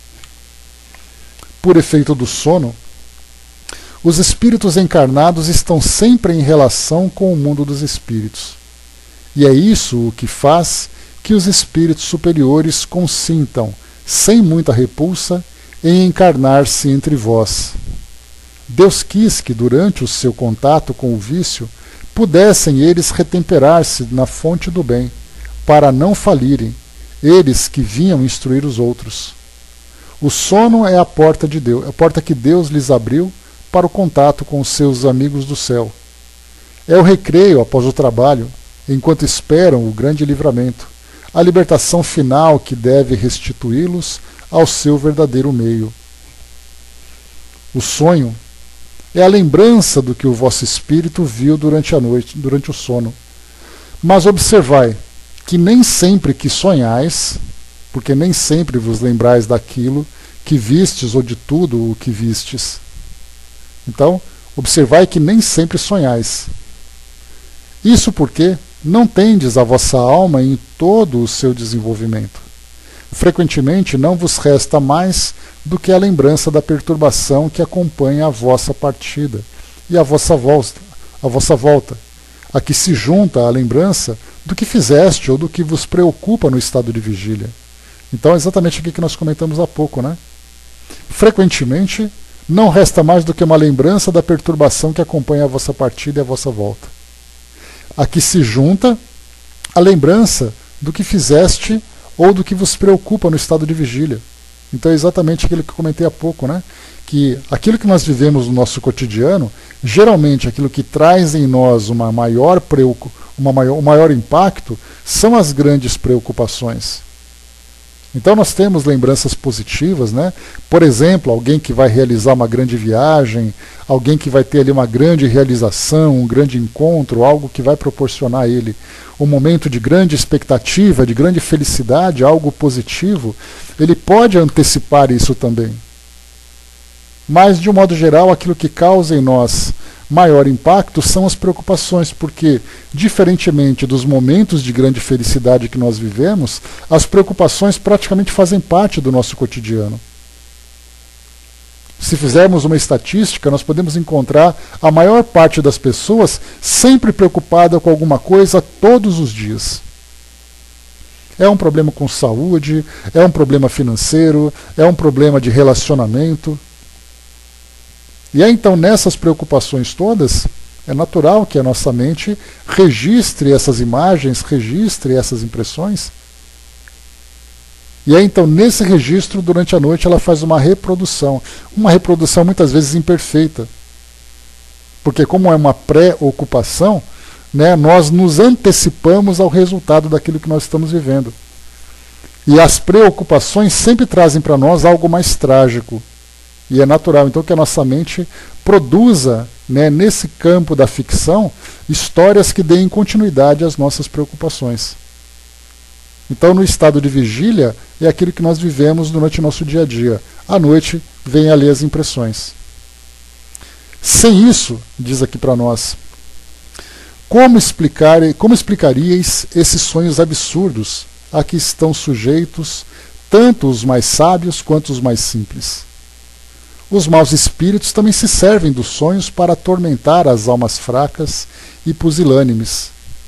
Por efeito do sono, os espíritos encarnados estão sempre em relação com o mundo dos espíritos. E é isso o que faz que os espíritos superiores consintam, sem muita repulsa, em encarnar-se entre vós. Deus quis que, durante o seu contato com o vício, pudessem eles retemperar-se na fonte do bem, para não falirem, eles que vinham instruir os outros. O sono é a porta de Deus, a porta que Deus lhes abriu para o contato com os seus amigos do céu. É o recreio após o trabalho, enquanto esperam o grande livramento, a libertação final que deve restituí-los ao seu verdadeiro meio. O sonho é a lembrança do que o vosso espírito viu durante a noite, durante o sono. Mas observai que nem sempre que sonhais, porque nem sempre vos lembrais daquilo que vistes ou de tudo o que vistes. Então, observai que nem sempre sonhais. Isso porque não tendes a vossa alma em todo o seu desenvolvimento. Frequentemente não vos resta mais do que a lembrança da perturbação que acompanha a vossa partida e a vossa volta, a vossa volta, a que se junta a lembrança do que fizeste ou do que vos preocupa no estado de vigília. Então é exatamente o que nós comentamos há pouco, né? Frequentemente não resta mais do que uma lembrança da perturbação que acompanha a vossa partida e a vossa volta. A que se junta a lembrança do que fizeste ou do que vos preocupa no estado de vigília. Então é exatamente aquilo que eu comentei há pouco, né? Que aquilo que nós vivemos no nosso cotidiano, geralmente aquilo que traz em nós uma maior preocup... uma maior... um maior impacto são as grandes preocupações. Então nós temos lembranças positivas, né? Por exemplo, alguém que vai realizar uma grande viagem, alguém que vai ter ali uma grande realização, um grande encontro, algo que vai proporcionar a ele um momento de grande expectativa, de grande felicidade, algo positivo, ele pode antecipar isso também. Mas, de um modo geral, aquilo que causa em nós maior impacto são as preocupações, porque, diferentemente dos momentos de grande felicidade que nós vivemos, as preocupações praticamente fazem parte do nosso cotidiano. Se fizermos uma estatística, nós podemos encontrar a maior parte das pessoas sempre preocupada com alguma coisa todos os dias. É um problema com saúde, é um problema financeiro, é um problema de relacionamento. E é então nessas preocupações todas, é natural que a nossa mente registre essas imagens, registre essas impressões. E aí, então, nesse registro, durante a noite, ela faz uma reprodução. Uma reprodução muitas vezes imperfeita. Porque como é uma pré-ocupação, né, nós nos antecipamos ao resultado daquilo que nós estamos vivendo. E as preocupações sempre trazem para nós algo mais trágico. E é natural, então, que a nossa mente produza, né, nesse campo da ficção, histórias que deem continuidade às nossas preocupações. Então, no estado de vigília, é aquilo que nós vivemos durante o nosso dia a dia. À noite, vem ali as impressões. Sem isso, diz aqui para nós, como, explicar, como explicaríeis esses sonhos absurdos a que estão sujeitos tanto os mais sábios quanto os mais simples? Os maus espíritos também se servem dos sonhos para atormentar as almas fracas e pusilânimes.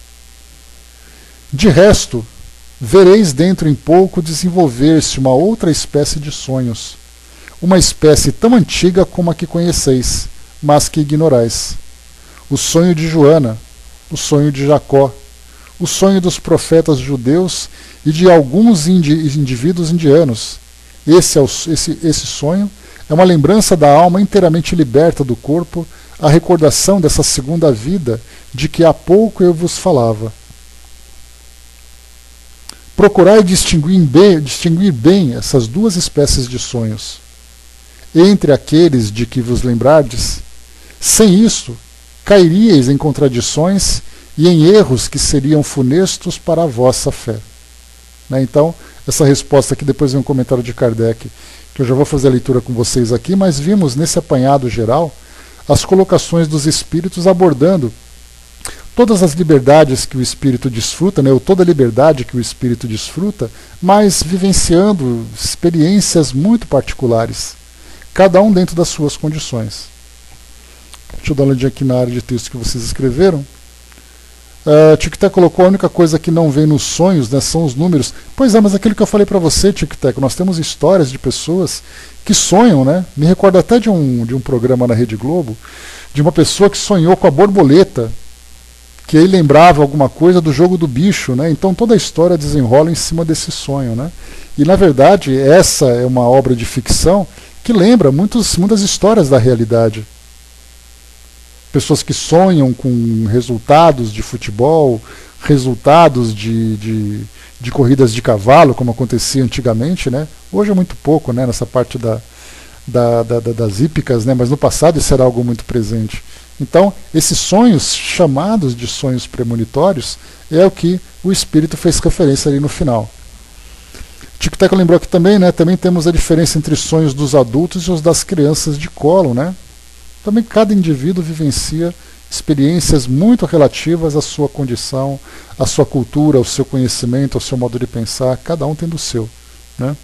De resto, vereis dentro em pouco desenvolver-se uma outra espécie de sonhos, uma espécie tão antiga como a que conheceis, mas que ignorais. O sonho de Joana, o sonho de Jacó, o sonho dos profetas judeus e de alguns indi indivíduos indianos. Esse, é o, esse, esse sonho é uma lembrança da alma inteiramente liberta do corpo, a recordação dessa segunda vida de que há pouco eu vos falava. Procurai distinguir bem, distinguir bem essas duas espécies de sonhos. Entre aqueles de que vos lembrardes, sem isso, cairíeis em contradições e em erros que seriam funestos para a vossa fé. Né? Então, essa resposta aqui, depois vem um comentário de Kardec, que eu já vou fazer a leitura com vocês aqui, mas vimos nesse apanhado geral as colocações dos espíritos abordando todas as liberdades que o espírito desfruta, né, ou toda a liberdade que o espírito desfruta, mas vivenciando experiências muito particulares, cada um dentro das suas condições. Deixa eu dar uma olhadinha aqui na área de texto que vocês escreveram. Uh, Tic-Tac colocou: a única coisa que não vem nos sonhos, né, são os números. Pois é, mas aquilo que eu falei para você, Tic-Tac, nós temos histórias de pessoas que sonham, né? Me recordo até de um, de um programa na Rede Globo, de uma pessoa que sonhou com a borboleta, que aí lembrava alguma coisa do jogo do bicho, né? Então toda a história desenrola em cima desse sonho, né? E na verdade essa é uma obra de ficção que lembra muitos, muitas histórias da realidade. Pessoas que sonham com resultados de futebol, resultados de, de, de corridas de cavalo, como acontecia antigamente, né? Hoje é muito pouco, né, nessa parte da, da, da, das hípicas, né? Mas no passado isso era algo muito presente. Então, esses sonhos, chamados de sonhos premonitórios, é o que o espírito fez referência ali no final. Tic-Tac lembrou aqui também, né? Também temos a diferença entre sonhos dos adultos e os das crianças de colo, né? Também cada indivíduo vivencia experiências muito relativas à sua condição, à sua cultura, ao seu conhecimento, ao seu modo de pensar, cada um tendo o seu, né?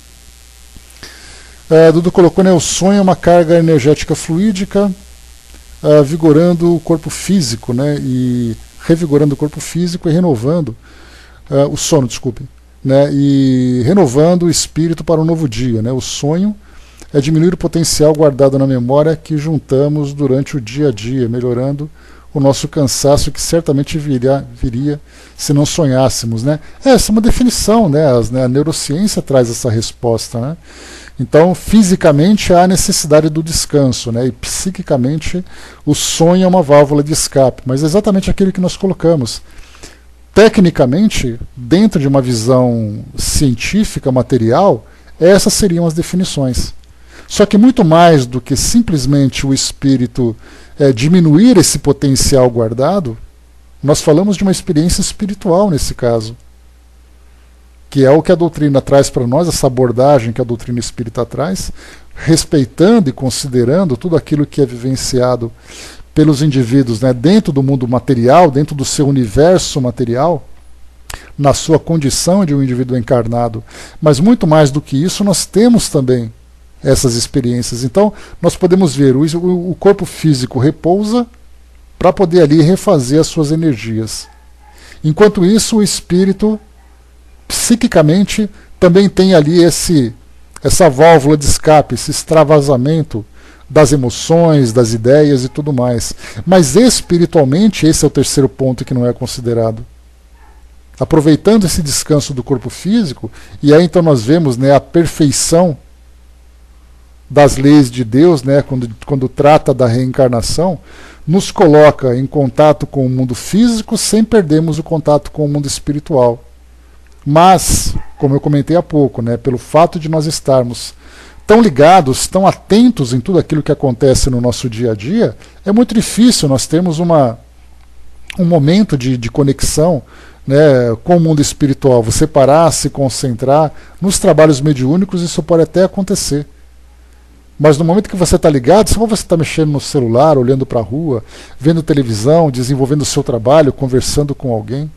É, Dudu colocou, né, o sonho é uma carga energética fluídica, uh, vigorando o corpo físico, né, e revigorando o corpo físico e renovando uh, o sono, desculpe, né, e renovando o espírito para um novo dia, né? O sonho é diminuir o potencial guardado na memória que juntamos durante o dia a dia, melhorando o nosso cansaço, que certamente viria, viria se não sonhássemos, né? Essa é uma definição, né? As, né? A neurociência traz essa resposta, né? Então, fisicamente há necessidade do descanso, né? E psiquicamente o sonho é uma válvula de escape, mas é exatamente aquilo que nós colocamos. Tecnicamente, dentro de uma visão científica, material, essas seriam as definições. Só que muito mais do que simplesmente o espírito é, diminuir esse potencial guardado, nós falamos de uma experiência espiritual nesse caso, que é o que a doutrina traz para nós, essa abordagem que a doutrina espírita traz, respeitando e considerando tudo aquilo que é vivenciado pelos indivíduos, né, dentro do mundo material, dentro do seu universo material, na sua condição de um indivíduo encarnado. Mas muito mais do que isso, nós temos também essas experiências. Então, nós podemos ver, o, o corpo físico repousa para poder ali refazer as suas energias. Enquanto isso, o espírito, psiquicamente, também tem ali esse, essa válvula de escape, esse extravasamento das emoções, das ideias e tudo mais. Mas espiritualmente, esse é o terceiro ponto que não é considerado. Aproveitando esse descanso do corpo físico, e aí então nós vemos, né, a perfeição das leis de Deus, né, quando, quando trata da reencarnação, nos coloca em contato com o mundo físico sem perdermos o contato com o mundo espiritual. Mas, como eu comentei há pouco, né, pelo fato de nós estarmos tão ligados, tão atentos em tudo aquilo que acontece no nosso dia a dia, é muito difícil nós termos uma, um momento de, de conexão, né, com o mundo espiritual. Você parar, se concentrar nos trabalhos mediúnicos, isso pode até acontecer. Mas no momento que você está ligado, só você está mexendo no celular, olhando para a rua, vendo televisão, desenvolvendo o seu trabalho, conversando com alguém.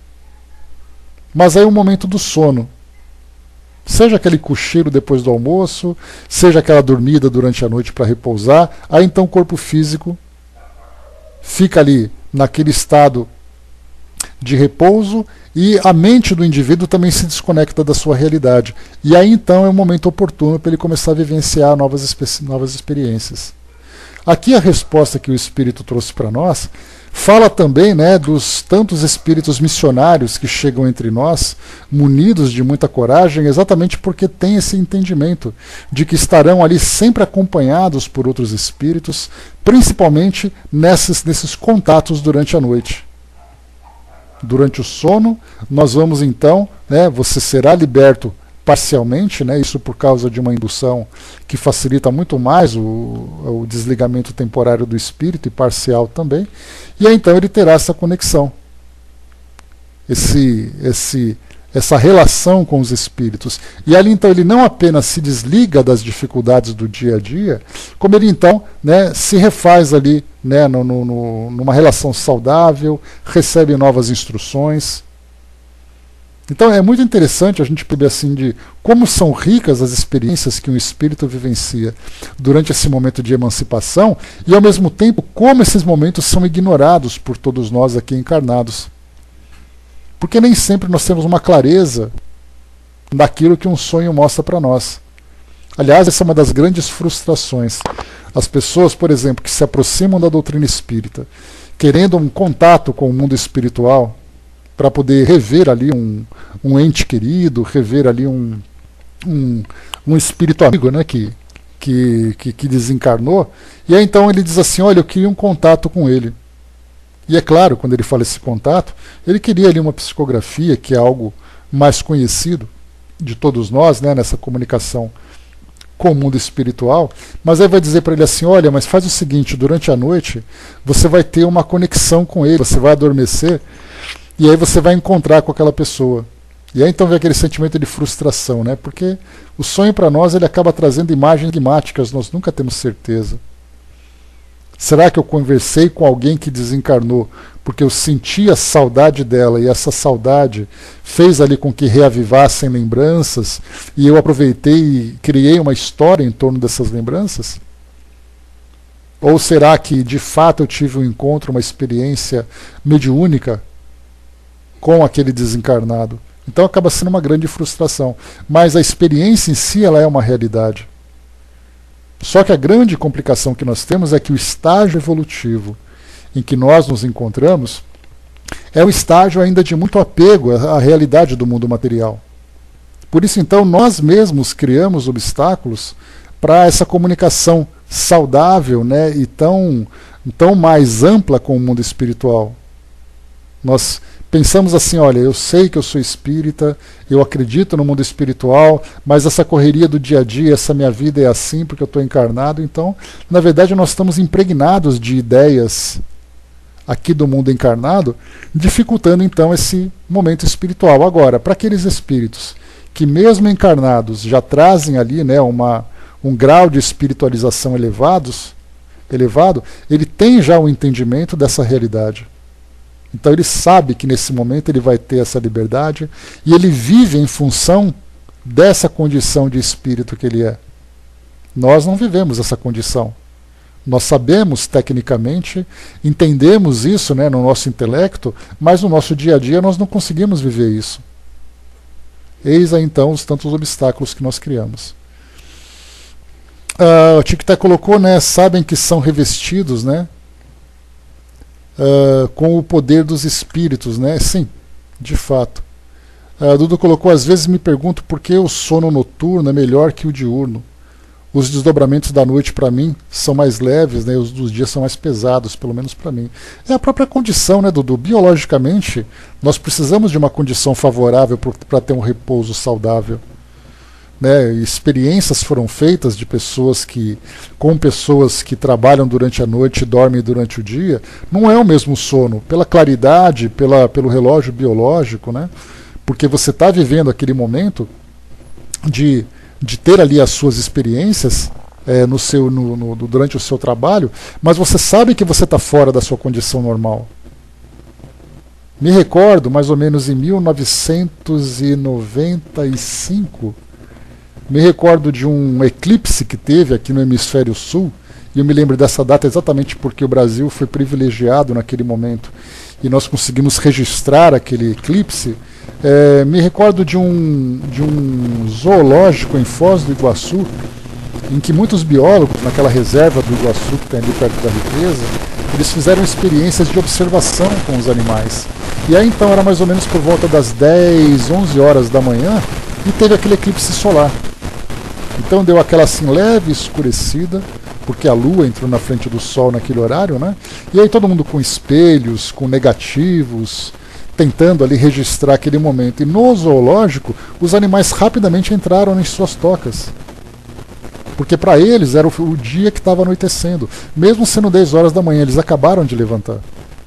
Mas aí é o momento do sono. Seja aquele cochilo depois do almoço, seja aquela dormida durante a noite para repousar, aí então o corpo físico fica ali naquele estado de repouso e a mente do indivíduo também se desconecta da sua realidade. E aí então é o momento oportuno para ele começar a vivenciar novas, novas experiências. Aqui a resposta que o Espírito trouxe para nós fala também, né, dos tantos espíritos missionários que chegam entre nós, munidos de muita coragem, exatamente porque tem esse entendimento de que estarão ali sempre acompanhados por outros espíritos, principalmente nesses, nesses contatos durante a noite. Durante o sono, nós vamos então, né, você será liberto parcialmente, né, isso por causa de uma indução que facilita muito mais o, o desligamento temporário do espírito e parcial também, e aí então ele terá essa conexão, esse, esse, essa relação com os espíritos. E ali então ele não apenas se desliga das dificuldades do dia a dia, como ele então, né, se refaz ali, né, no, no, numa relação saudável, recebe novas instruções. Então é muito interessante a gente perceber assim de como são ricas as experiências que um espírito vivencia durante esse momento de emancipação e ao mesmo tempo como esses momentos são ignorados por todos nós aqui encarnados. Porque nem sempre nós temos uma clareza daquilo que um sonho mostra para nós. Aliás, essa é uma das grandes frustrações. As pessoas, por exemplo, que se aproximam da doutrina espírita, querendo um contato com o mundo espiritual, para poder rever ali um, um ente querido, rever ali um, um, um espírito amigo, né, que, que, que, que desencarnou, e aí então ele diz assim, olha, eu queria um contato com ele. E é claro, quando ele fala esse contato, ele queria ali uma psicografia, que é algo mais conhecido de todos nós, né, nessa comunicação com o mundo espiritual, mas aí vai dizer para ele assim, olha, mas faz o seguinte, durante a noite você vai ter uma conexão com ele, você vai adormecer, e aí você vai encontrar com aquela pessoa. E aí então vem aquele sentimento de frustração, né? Porque o sonho para nós ele acaba trazendo imagens enigmáticas, nós nunca temos certeza. Será que eu conversei com alguém que desencarnou porque eu senti a saudade dela e essa saudade fez ali com que reavivassem lembranças e eu aproveitei e criei uma história em torno dessas lembranças? Ou será que de fato eu tive um encontro, uma experiência mediúnica com aquele desencarnado? Então acaba sendo uma grande frustração. Mas a experiência em si ela é uma realidade. Só que a grande complicação que nós temos é que o estágio evolutivo em que nós nos encontramos é um estágio ainda de muito apego à realidade do mundo material. Por isso então nós mesmos criamos obstáculos para essa comunicação saudável, né, e tão, tão mais ampla com o mundo espiritual. Nós pensamos assim, olha, eu sei que eu sou espírita, eu acredito no mundo espiritual, mas essa correria do dia a dia, essa minha vida é assim porque eu estou encarnado. Então, na verdade, nós estamos impregnados de ideias aqui do mundo encarnado, dificultando então esse momento espiritual. Agora, para aqueles espíritos que mesmo encarnados já trazem ali, né, uma, um grau de espiritualização elevados, elevado, ele tem já o entendimento dessa realidade. Então ele sabe que nesse momento ele vai ter essa liberdade e ele vive em função dessa condição de espírito que ele é. Nós não vivemos essa condição. Nós sabemos tecnicamente, entendemos isso, né, no nosso intelecto, mas no nosso dia a dia nós não conseguimos viver isso. Eis aí então os tantos obstáculos que nós criamos. Uh, o Tic-Tac colocou, né, sabem que são revestidos, né, uh, com o poder dos espíritos, né? Sim, de fato. Uh, Dudu colocou, às vezes me pergunto por que o sono noturno é melhor que o diurno. Os desdobramentos da noite, para mim, são mais leves, né? Os dos dias são mais pesados, pelo menos para mim. É a própria condição, né, Dudu? Biologicamente, nós precisamos de uma condição favorável para ter um repouso saudável. Né? Experiências foram feitas de pessoas que, com pessoas que trabalham durante a noite e dormem durante o dia, não é o mesmo sono, pela claridade, pela, pelo relógio biológico, né? Porque você está vivendo aquele momento de... de ter ali as suas experiências é, no seu, no, no, durante o seu trabalho, mas você sabe que você está fora da sua condição normal. Me recordo, mais ou menos em mil novecentos e noventa e cinco, me recordo de um eclipse que teve aqui no hemisfério sul, e eu me lembro dessa data exatamente porque o Brasil foi privilegiado naquele momento, e nós conseguimos registrar aquele eclipse. É, me recordo de um, de um zoológico em Foz do Iguaçu, em que muitos biólogos, naquela reserva do Iguaçu que tem ali perto da Represa, eles fizeram experiências de observação com os animais. E aí então era mais ou menos por volta das dez, onze horas da manhã, e teve aquele eclipse solar. Então deu aquela assim leve escurecida, porque a lua entrou na frente do sol naquele horário, né? E aí todo mundo com espelhos, com negativos, tentando ali registrar aquele momento. E no zoológico, os animais rapidamente entraram em suas tocas. Porque para eles era o, o dia que estava anoitecendo. Mesmo sendo dez horas da manhã, eles acabaram de levantar.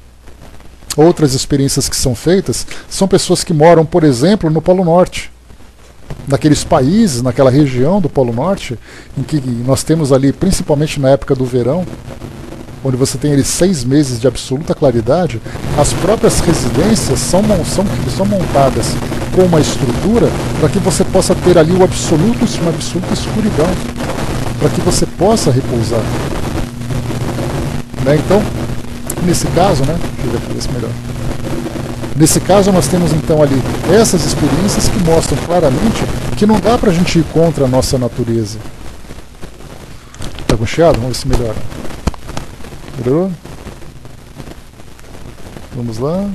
Outras experiências que são feitas são pessoas que moram, por exemplo, no Polo Norte. Naqueles países, naquela região do Polo Norte, em que nós temos ali, principalmente na época do verão, onde você tem ali seis meses de absoluta claridade, as próprias residências são, são, são montadas com uma estrutura para que você possa ter ali o absoluto, uma absoluta escuridão, para que você possa repousar. Né? Então, nesse caso, né? Deixa eu ver aqui, esse melhor. Nesse caso, nós temos então ali essas experiências que mostram claramente que não dá para a gente ir contra a nossa natureza. Está com chiado? Vamos ver se melhora. Melhorou? Vamos lá.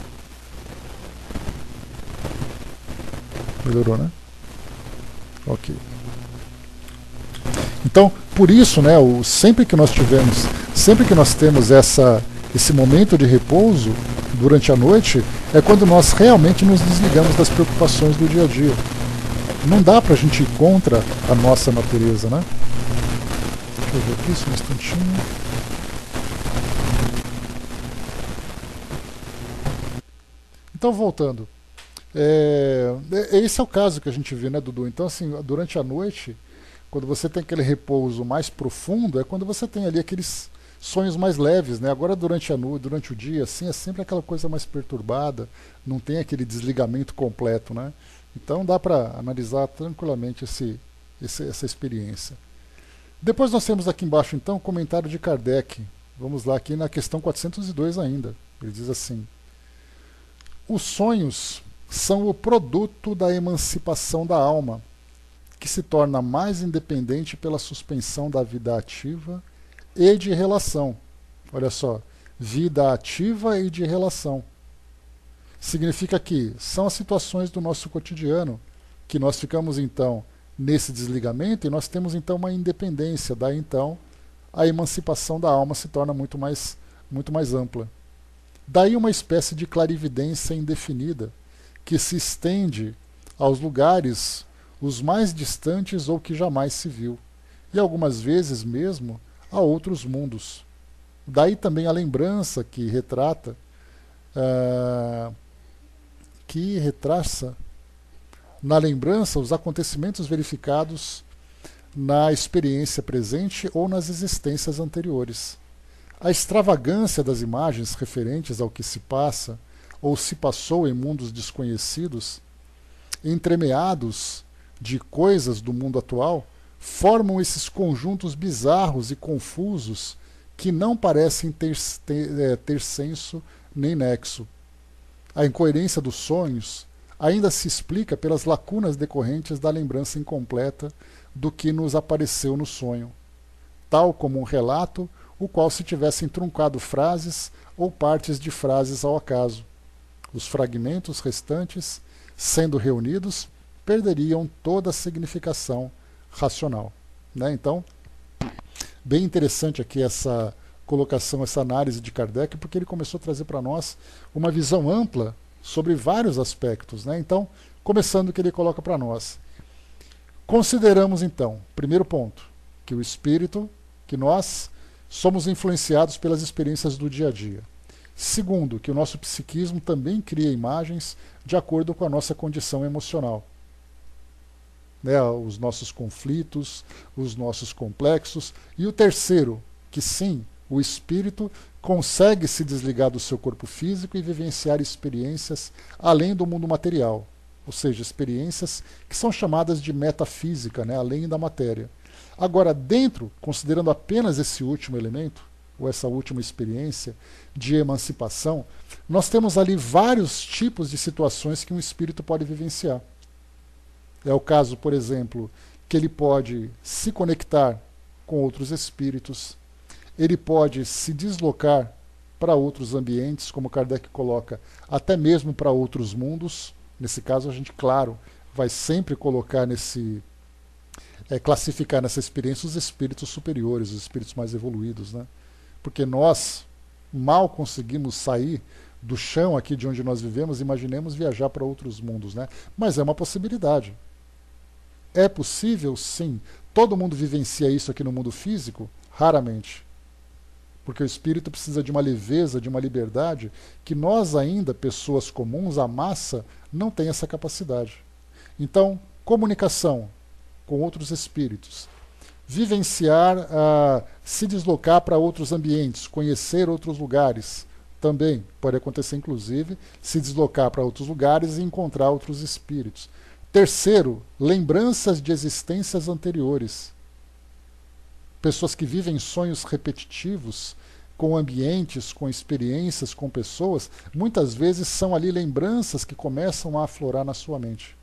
Melhorou, né? Ok. Então, por isso, né, o, sempre que nós tivemos, sempre que nós temos essa, esse momento de repouso durante a noite, é quando nós realmente nos desligamos das preocupações do dia a dia. Não dá pra gente ir contra a nossa natureza, né? Deixa eu ver aqui, só um instantinho. Então, voltando. É, esse é o caso que a gente vê, né, Dudu? Então, assim, durante a noite, quando você tem aquele repouso mais profundo, é quando você tem ali aqueles sonhos mais leves, né? Agora durante a noite, durante o dia, assim, é sempre aquela coisa mais perturbada, não tem aquele desligamento completo, né? Então dá para analisar tranquilamente esse, esse, essa experiência. Depois nós temos aqui embaixo, então, o comentário de Kardec. Vamos lá aqui na questão quatrocentos e dois ainda. Ele diz assim: os sonhos são o produto da emancipação da alma, que se torna mais independente pela suspensão da vida ativa e de relação. Olha só, vida ativa e de relação. Significa que são as situações do nosso cotidiano que nós ficamos então nesse desligamento e nós temos então uma independência. Daí então a emancipação da alma se torna muito mais, muito mais ampla. Daí uma espécie de clarividência indefinida que se estende aos lugares os mais distantes ou que jamais se viu, e algumas vezes mesmo a outros mundos. Daí também a lembrança que retrata, uh, que retraça na lembrança os acontecimentos verificados na experiência presente ou nas existências anteriores. A extravagância das imagens referentes ao que se passa ou se passou em mundos desconhecidos, entremeados de coisas do mundo atual, formam esses conjuntos bizarros e confusos que não parecem ter, ter, é, ter senso nem nexo. A incoerência dos sonhos ainda se explica pelas lacunas decorrentes da lembrança incompleta do que nos apareceu no sonho, tal como um relato, o qual se tivessem truncado frases ou partes de frases ao acaso. Os fragmentos restantes, sendo reunidos, perderiam toda a significação racional. Né? Então, bem interessante aqui essa colocação, essa análise de Kardec, porque ele começou a trazer para nós uma visão ampla sobre vários aspectos. Né? Então, começando o que ele coloca para nós. Consideramos, então, primeiro ponto, que o espírito, que nós somos influenciados pelas experiências do dia a dia. Segundo, que o nosso psiquismo também cria imagens de acordo com a nossa condição emocional. Né, os nossos conflitos, os nossos complexos. E o terceiro, que sim, o espírito consegue se desligar do seu corpo físico e vivenciar experiências além do mundo material, ou seja, experiências que são chamadas de metafísica, né, além da matéria. Agora, dentro, considerando apenas esse último elemento, ou essa última experiência de emancipação, nós temos ali vários tipos de situações que um espírito pode vivenciar. É o caso, por exemplo, que ele pode se conectar com outros espíritos, ele pode se deslocar para outros ambientes, como Kardec coloca, até mesmo para outros mundos. Nesse caso, a gente, claro, vai sempre colocar nesse... É, classificar nessa experiência os espíritos superiores, os espíritos mais evoluídos, né? Porque nós mal conseguimos sair do chão aqui de onde nós vivemos, imaginemos viajar para outros mundos, né? Mas é uma possibilidade. É possível, sim. Todo mundo vivencia isso aqui no mundo físico? Raramente. Porque o espírito precisa de uma leveza, de uma liberdade, que nós ainda, pessoas comuns, a massa, não tem essa capacidade. Então, comunicação com outros espíritos, vivenciar, uh, se deslocar para outros ambientes, conhecer outros lugares, também pode acontecer, inclusive, se deslocar para outros lugares e encontrar outros espíritos. Terceiro, lembranças de existências anteriores. Pessoas que vivem sonhos repetitivos, com ambientes, com experiências, com pessoas, muitas vezes são ali lembranças que começam a aflorar na sua mente.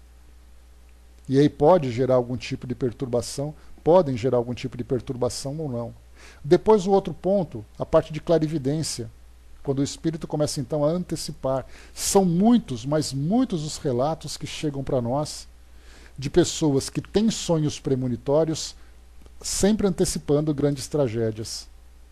E aí pode gerar algum tipo de perturbação, podem gerar algum tipo de perturbação ou não. Depois o outro ponto, a parte de clarividência, quando o espírito começa então a antecipar. São muitos, mas muitos os relatos que chegam para nós de pessoas que têm sonhos premonitórios, sempre antecipando grandes tragédias.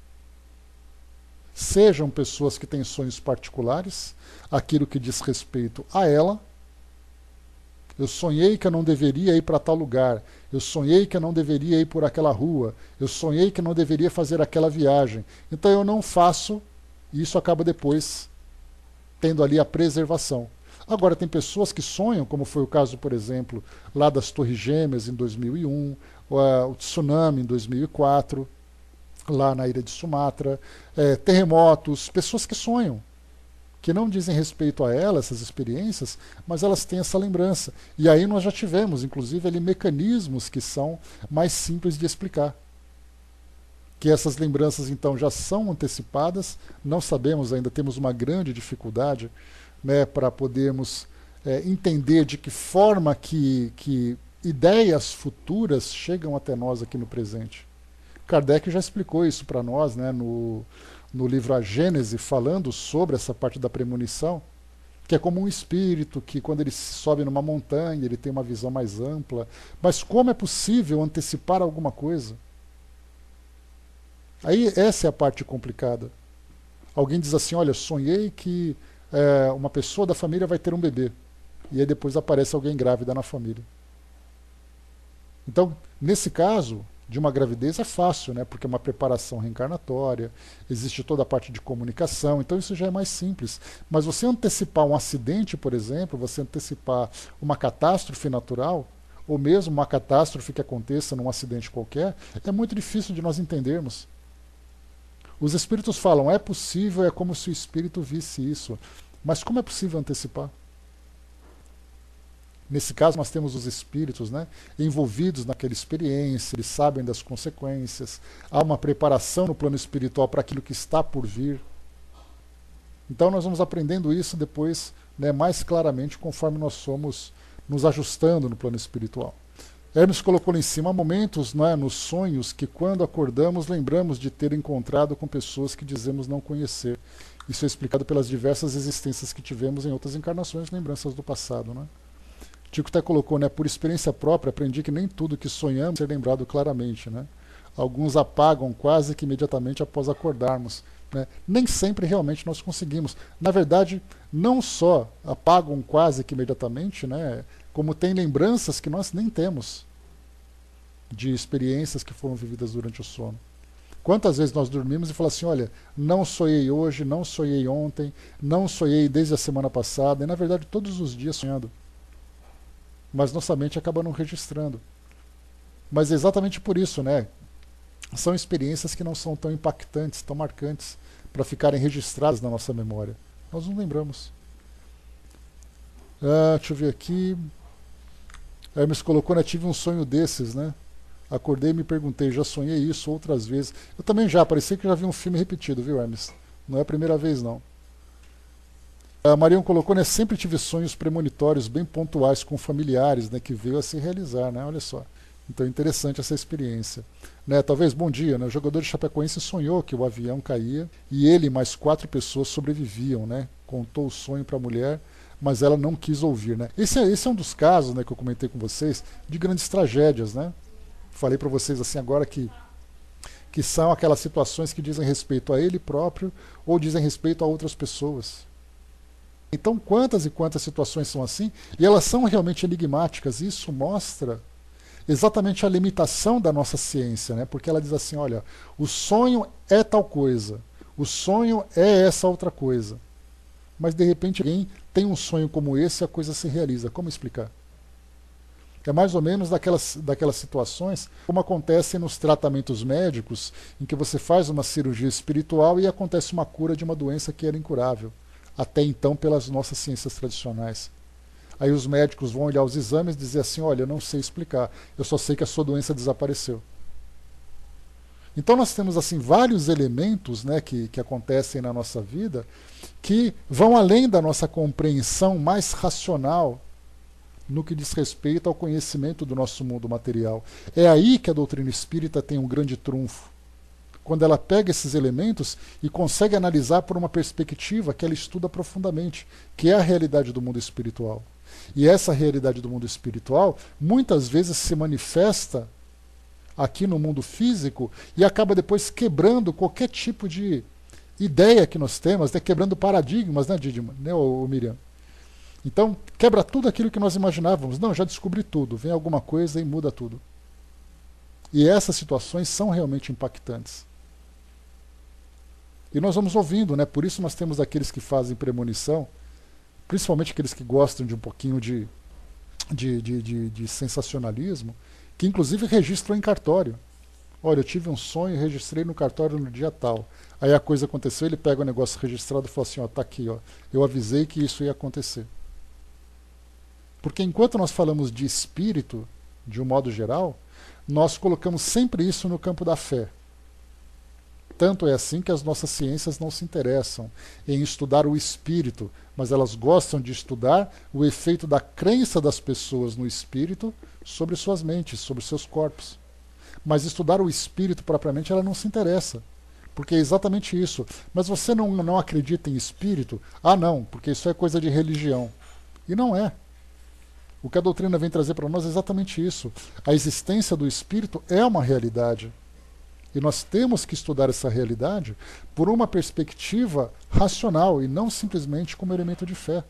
Sejam pessoas que têm sonhos particulares, aquilo que diz respeito a ela. Eu sonhei que eu não deveria ir para tal lugar. Eu sonhei que eu não deveria ir por aquela rua. Eu sonhei que eu não deveria fazer aquela viagem. Então eu não faço, e isso acaba depois tendo ali a preservação. Agora, tem pessoas que sonham, como foi o caso, por exemplo, lá das Torres Gêmeas em dois mil e um, o tsunami em dois mil e quatro, lá na ilha de Sumatra, é, terremotos, pessoas que sonham, que não dizem respeito a elas, essas experiências, mas elas têm essa lembrança. E aí nós já tivemos, inclusive, ali, mecanismos que são mais simples de explicar. Que essas lembranças, então, já são antecipadas, não sabemos ainda, temos uma grande dificuldade, né, para podermos é, entender de que forma que, que ideias futuras chegam até nós aqui no presente. Kardec já explicou isso para nós, né, no... no livro A Gênese, falando sobre essa parte da premonição, que é como um espírito que, quando ele sobe numa montanha, ele tem uma visão mais ampla. Mas como é possível antecipar alguma coisa? Aí essa é a parte complicada. Alguém diz assim, olha, sonhei que é, uma pessoa da família vai ter um bebê. E aí depois aparece alguém grávida na família. Então, nesse caso de uma gravidez é fácil, né? Porque é uma preparação reencarnatória, existe toda a parte de comunicação, então isso já é mais simples. Mas você antecipar um acidente, por exemplo, você antecipar uma catástrofe natural, ou mesmo uma catástrofe que aconteça num acidente qualquer, é muito difícil de nós entendermos. Os espíritos falam, é possível, é como se o espírito visse isso. Mas como é possível antecipar? Nesse caso, nós temos os espíritos, né, envolvidos naquela experiência, eles sabem das consequências, há uma preparação no plano espiritual para aquilo que está por vir. Então nós vamos aprendendo isso depois, né, mais claramente conforme nós somos nos ajustando no plano espiritual. Hermes colocou lá em cima momentos, né, nos sonhos que quando acordamos lembramos de ter encontrado com pessoas que dizemos não conhecer. Isso é explicado pelas diversas existências que tivemos em outras encarnações, lembranças do passado. Né? Tico até colocou, né, por experiência própria, aprendi que nem tudo que sonhamos é lembrado claramente. Né? Alguns apagam quase que imediatamente após acordarmos. Né? Nem sempre realmente nós conseguimos. Na verdade, não só apagam quase que imediatamente, né, como tem lembranças que nós nem temos de experiências que foram vividas durante o sono. Quantas vezes nós dormimos e falamos assim, olha, não sonhei hoje, não sonhei ontem, não sonhei desde a semana passada, e na verdade todos os dias sonhando. Mas nossa mente acaba não registrando. Mas é exatamente por isso, né? São experiências que não são tão impactantes, tão marcantes, para ficarem registradas na nossa memória. Nós não lembramos. Ah, deixa eu ver aqui. Hermes colocou, né, tive um sonho desses, né? Acordei e me perguntei, já sonhei isso outras vezes. Eu também já, parecia que já vi um filme repetido, viu, Hermes? Não é a primeira vez, não. A Marion colocou, né, sempre tive sonhos premonitórios bem pontuais com familiares, né, que veio a se realizar, né? Olha só. Então, interessante essa experiência. Né, talvez, bom dia, né, o jogador de Chapecoense sonhou que o avião caía e ele e mais quatro pessoas sobreviviam, né? Contou o sonho para a mulher, mas ela não quis ouvir. Né? Esse, é, esse é um dos casos, né, que eu comentei com vocês, de grandes tragédias. Né? Falei para vocês assim agora que, que são aquelas situações que dizem respeito a ele próprio ou dizem respeito a outras pessoas. Então, quantas e quantas situações são assim, e elas são realmente enigmáticas. Isso mostra exatamente a limitação da nossa ciência, né? Porque ela diz assim, olha, o sonho é tal coisa, o sonho é essa outra coisa. Mas de repente alguém tem um sonho como esse e a coisa se realiza. Como explicar? É mais ou menos daquelas, daquelas situações como acontece nos tratamentos médicos, em que você faz uma cirurgia espiritual e acontece uma cura de uma doença que era incurável, até então pelas nossas ciências tradicionais. Aí os médicos vão olhar os exames e dizer assim, olha, eu não sei explicar, eu só sei que a sua doença desapareceu. Então nós temos assim vários elementos, né, que, que acontecem na nossa vida que vão além da nossa compreensão mais racional no que diz respeito ao conhecimento do nosso mundo material. É aí que a doutrina espírita tem um grande trunfo. Quando ela pega esses elementos e consegue analisar por uma perspectiva que ela estuda profundamente, que é a realidade do mundo espiritual. E essa realidade do mundo espiritual muitas vezes se manifesta aqui no mundo físico e acaba depois quebrando qualquer tipo de ideia que nós temos, né? Quebrando paradigmas, né, Didima, né, ô, ô Miriam? Então, quebra tudo aquilo que nós imaginávamos. Não, já descobri tudo, vem alguma coisa e muda tudo. E essas situações são realmente impactantes. E nós vamos ouvindo, né? Por isso nós temos aqueles que fazem premonição, principalmente aqueles que gostam de um pouquinho de, de, de, de, de sensacionalismo, que inclusive registram em cartório. Olha, eu tive um sonho e registrei no cartório no dia tal. Aí a coisa aconteceu, ele pega o negócio registrado e fala assim, ó, tá aqui, ó, eu avisei que isso ia acontecer. Porque enquanto nós falamos de espírito, de um modo geral, nós colocamos sempre isso no campo da fé. Tanto é assim que as nossas ciências não se interessam em estudar o espírito, mas elas gostam de estudar o efeito da crença das pessoas no espírito sobre suas mentes, sobre seus corpos. Mas estudar o espírito propriamente ela não se interessa, porque é exatamente isso. Mas você não, não acredita em espírito? Ah, não, porque isso é coisa de religião. E não é. O que a doutrina vem trazer para nós é exatamente isso. A existência do espírito é uma realidade. E nós temos que estudar essa realidade por uma perspectiva racional e não simplesmente como elemento de fé.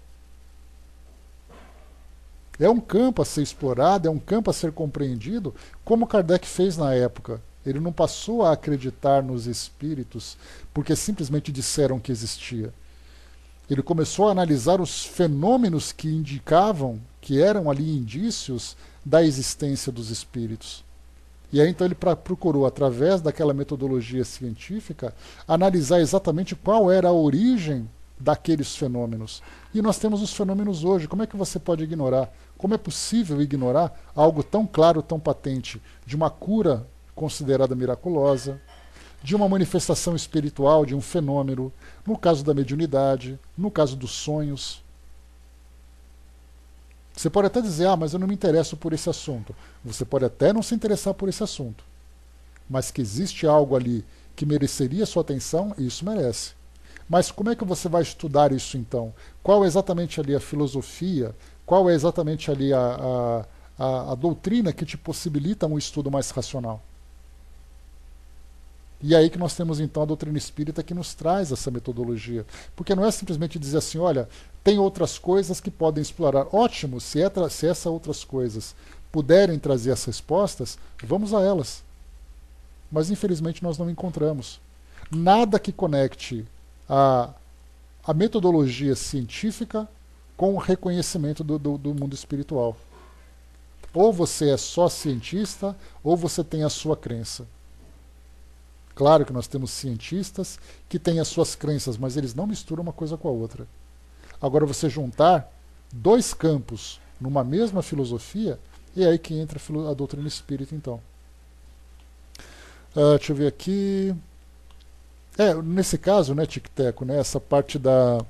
É um campo a ser explorado, é um campo a ser compreendido, como Kardec fez na época. Ele não passou a acreditar nos espíritos porque simplesmente disseram que existia. Ele começou a analisar os fenômenos que indicavam, que eram ali indícios da existência dos espíritos. E aí então ele pra, procurou, através daquela metodologia científica, analisar exatamente qual era a origem daqueles fenômenos. E nós temos os fenômenos hoje. Como é que você pode ignorar? Como é possível ignorar algo tão claro, tão patente, de uma cura considerada miraculosa, de uma manifestação espiritual, de um fenômeno, no caso da mediunidade, no caso dos sonhos? Você pode até dizer, ah, mas eu não me interesso por esse assunto. Você pode até não se interessar por esse assunto. Mas que existe algo ali que mereceria sua atenção, isso merece. Mas como é que você vai estudar isso então? Qual é exatamente ali a filosofia? Qual é exatamente ali a, a, a, a doutrina que te possibilita um estudo mais racional? E é aí que nós temos então a doutrina espírita que nos traz essa metodologia. Porque não é simplesmente dizer assim, olha, tem outras coisas que podem explorar. Ótimo, se, é se essas outras coisas puderem trazer as respostas, vamos a elas. Mas infelizmente nós não encontramos. Nada que conecte a, a metodologia científica com o reconhecimento do, do, do mundo espiritual. Ou você é só cientista, ou você tem a sua crença. Claro que nós temos cientistas que têm as suas crenças, mas eles não misturam uma coisa com a outra. Agora, você juntar dois campos numa mesma filosofia, é aí que entra a doutrina espírita, então. Uh, deixa eu ver aqui. É, nesse caso, né, Tic-Teco, né, essa parte da,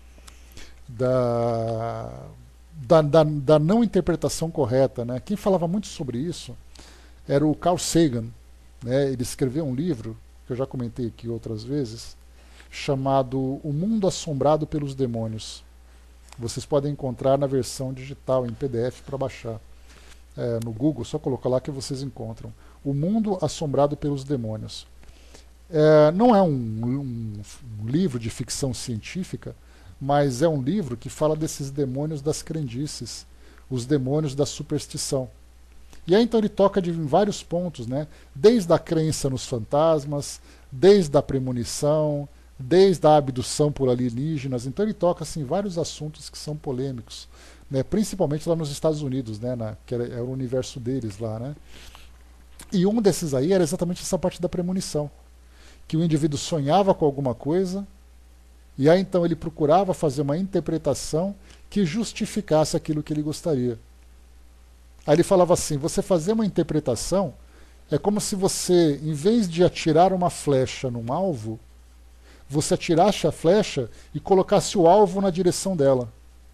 da, da, da, da não interpretação correta, né, quem falava muito sobre isso era o Carl Sagan. Né, ele escreveu um livro, que eu já comentei aqui outras vezes, chamado O Mundo Assombrado pelos Demônios. Vocês podem encontrar na versão digital, em P D F para baixar. É, no Google, só colocar lá que vocês encontram. O Mundo Assombrado pelos Demônios. É, não é um, um, um livro de ficção científica, mas é um livro que fala desses demônios das crendices, os demônios da superstição. E aí então ele toca de, em vários pontos, né? Desde a crença nos fantasmas, desde a premonição, desde a abdução por alienígenas. Então ele toca assim, vários assuntos que são polêmicos, né? Principalmente lá nos Estados Unidos, né? Na, que era, era o universo deles lá, né? E um desses aí era exatamente essa parte da premonição, que o indivíduo sonhava com alguma coisa, e aí então ele procurava fazer uma interpretação que justificasse aquilo que ele gostaria. Aí ele falava assim, você fazer uma interpretação é como se você, em vez de atirar uma flecha num alvo, você atirasse a flecha e colocasse o alvo na direção dela.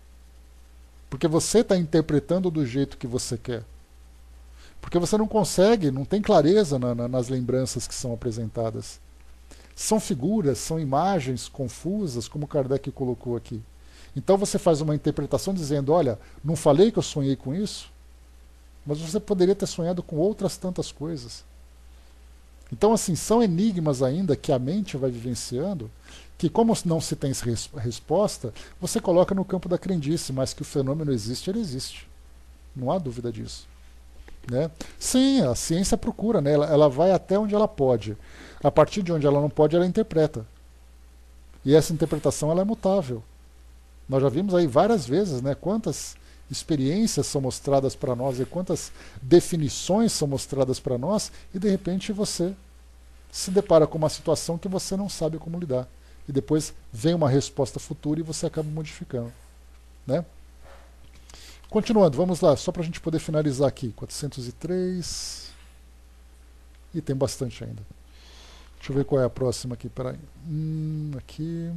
Porque você está interpretando do jeito que você quer. Porque você não consegue, não tem clareza na, na, nas lembranças que são apresentadas. São figuras, são imagens confusas, como Kardec colocou aqui. Então você faz uma interpretação dizendo, olha, não falei que eu sonhei com isso? Mas você poderia ter sonhado com outras tantas coisas. Então, assim, são enigmas ainda que a mente vai vivenciando, que como não se tem res resposta, você coloca no campo da crendice, mas que o fenômeno existe, ele existe. Não há dúvida disso. Né? Sim, a ciência procura, né? ela, ela vai até onde ela pode. A partir de onde ela não pode, ela interpreta. E essa interpretação ela é mutável. Nós já vimos aí várias vezes, né, quantas experiências são mostradas para nós e quantas definições são mostradas para nós, e de repente você se depara com uma situação que você não sabe como lidar. E depois vem uma resposta futura e você acaba modificando. Né? Continuando, vamos lá, só para a gente poder finalizar aqui. quatrocentos e três. E tem bastante ainda. Deixa eu ver qual é a próxima aqui. Peraí. Hum, aqui.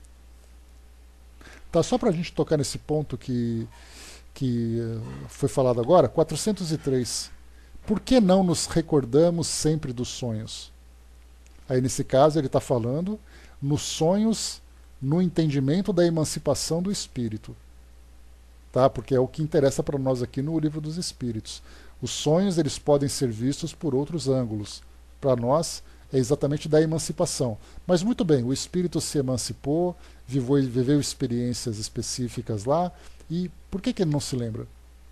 Tá, só para a gente tocar nesse ponto que, que foi falado agora. quatrocentos e três. Por que não nos recordamos sempre dos sonhos? Aí nesse caso ele está falando nos sonhos, no entendimento da emancipação do espírito. Tá? Porque é o que interessa para nós aqui no Livro dos Espíritos. Os sonhos eles podem ser vistos por outros ângulos. Para nós é exatamente da emancipação. Mas muito bem, o espírito se emancipou, viveu, viveu experiências específicas lá, e por que, que ele não se lembra?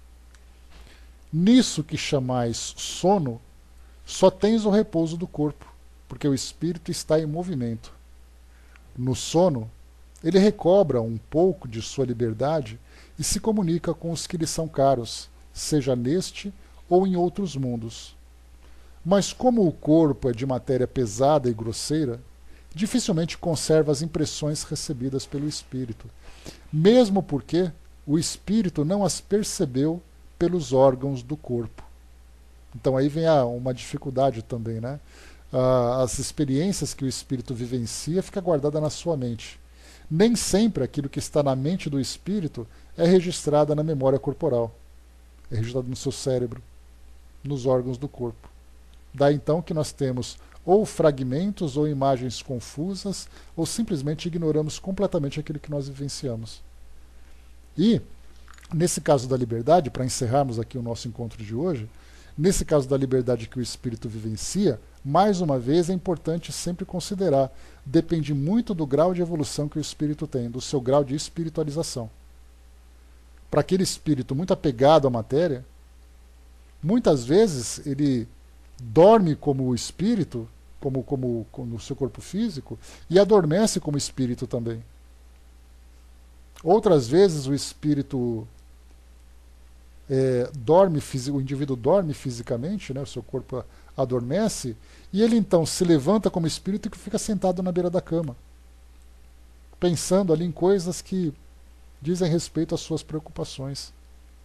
Nisso que chamais sono, só tens o repouso do corpo, porque o espírito está em movimento. No sono, ele recobra um pouco de sua liberdade e se comunica com os que lhe são caros, seja neste ou em outros mundos. Mas como o corpo é de matéria pesada e grosseira, dificilmente conserva as impressões recebidas pelo espírito, mesmo porque o espírito não as percebeu pelos órgãos do corpo. Então aí vem a, uma dificuldade também, né? Ah, as experiências que o espírito vivencia fica guardada na sua mente. Nem sempre aquilo que está na mente do espírito é registrado na memória corporal. É registrado no seu cérebro, nos órgãos do corpo. Daí então que nós temos ou fragmentos ou imagens confusas, ou simplesmente ignoramos completamente aquilo que nós vivenciamos. E, nesse caso da liberdade, para encerrarmos aqui o nosso encontro de hoje, nesse caso da liberdade que o espírito vivencia, mais uma vez é importante sempre considerar, depende muito do grau de evolução que o espírito tem, do seu grau de espiritualização. Para aquele espírito muito apegado à matéria, muitas vezes ele dorme como espírito, como, como, como no seu corpo físico, e adormece como espírito também. Outras vezes o espírito é, dorme, o indivíduo dorme fisicamente, né, o seu corpo adormece, e ele então se levanta como espírito e fica sentado na beira da cama, pensando ali em coisas que dizem respeito às suas preocupações.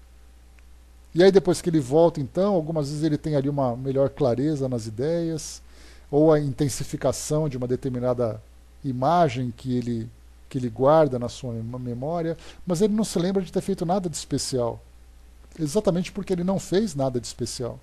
E aí depois que ele volta, então, algumas vezes ele tem ali uma melhor clareza nas ideias, ou a intensificação de uma determinada imagem que ele, que ele guarda na sua memória, mas ele não se lembra de ter feito nada de especial, exatamente porque ele não fez nada de especial.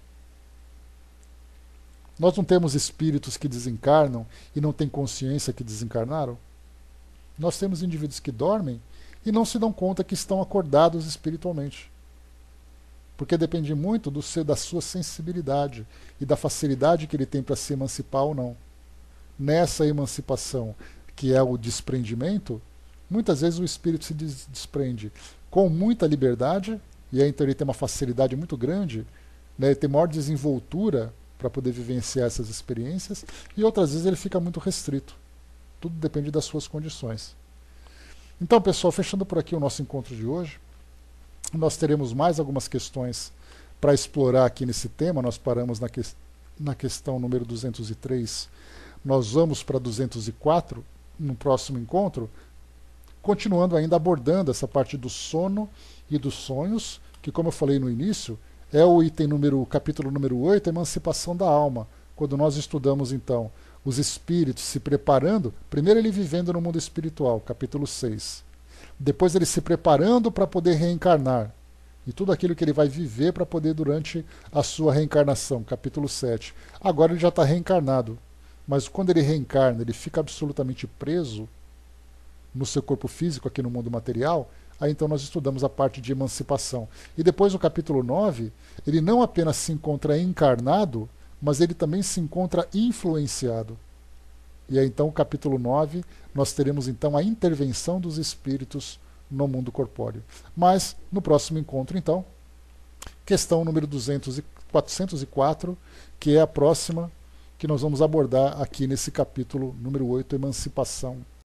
Nós não temos espíritos que desencarnam e não têm consciência que desencarnaram? Nós temos indivíduos que dormem e não se dão conta que estão acordados espiritualmente. Porque depende muito do seu, da sua sensibilidade e da facilidade que ele tem para se emancipar ou não. Nessa emancipação, que é o desprendimento, muitas vezes o espírito se des desprende com muita liberdade, e aí então ele tem uma facilidade muito grande, né, ele tem maior desenvoltura para poder vivenciar essas experiências, e outras vezes ele fica muito restrito. Tudo depende das suas condições. Então, pessoal, fechando por aqui o nosso encontro de hoje, nós teremos mais algumas questões para explorar aqui nesse tema. Nós paramos na, que, na questão número duzentos e três, nós vamos para duzentos e quatro no próximo encontro, continuando ainda abordando essa parte do sono e dos sonhos, que, como eu falei no início, é o item número, capítulo número oito, a emancipação da alma, quando nós estudamos então os espíritos se preparando, primeiro ele vivendo no mundo espiritual, capítulo seis. Depois ele se preparando para poder reencarnar, e tudo aquilo que ele vai viver para poder durante a sua reencarnação, capítulo sete. Agora ele já está reencarnado, mas quando ele reencarna, ele fica absolutamente preso no seu corpo físico aqui no mundo material. Aí então nós estudamos a parte de emancipação. E depois no capítulo nove, ele não apenas se encontra encarnado, mas ele também se encontra influenciado. E aí então, no capítulo nove, nós teremos então a intervenção dos espíritos no mundo corpóreo. Mas, no próximo encontro, então, questão número duzentos e quatrocentos e quatro, que é a próxima que nós vamos abordar aqui nesse capítulo número oito, Emancipação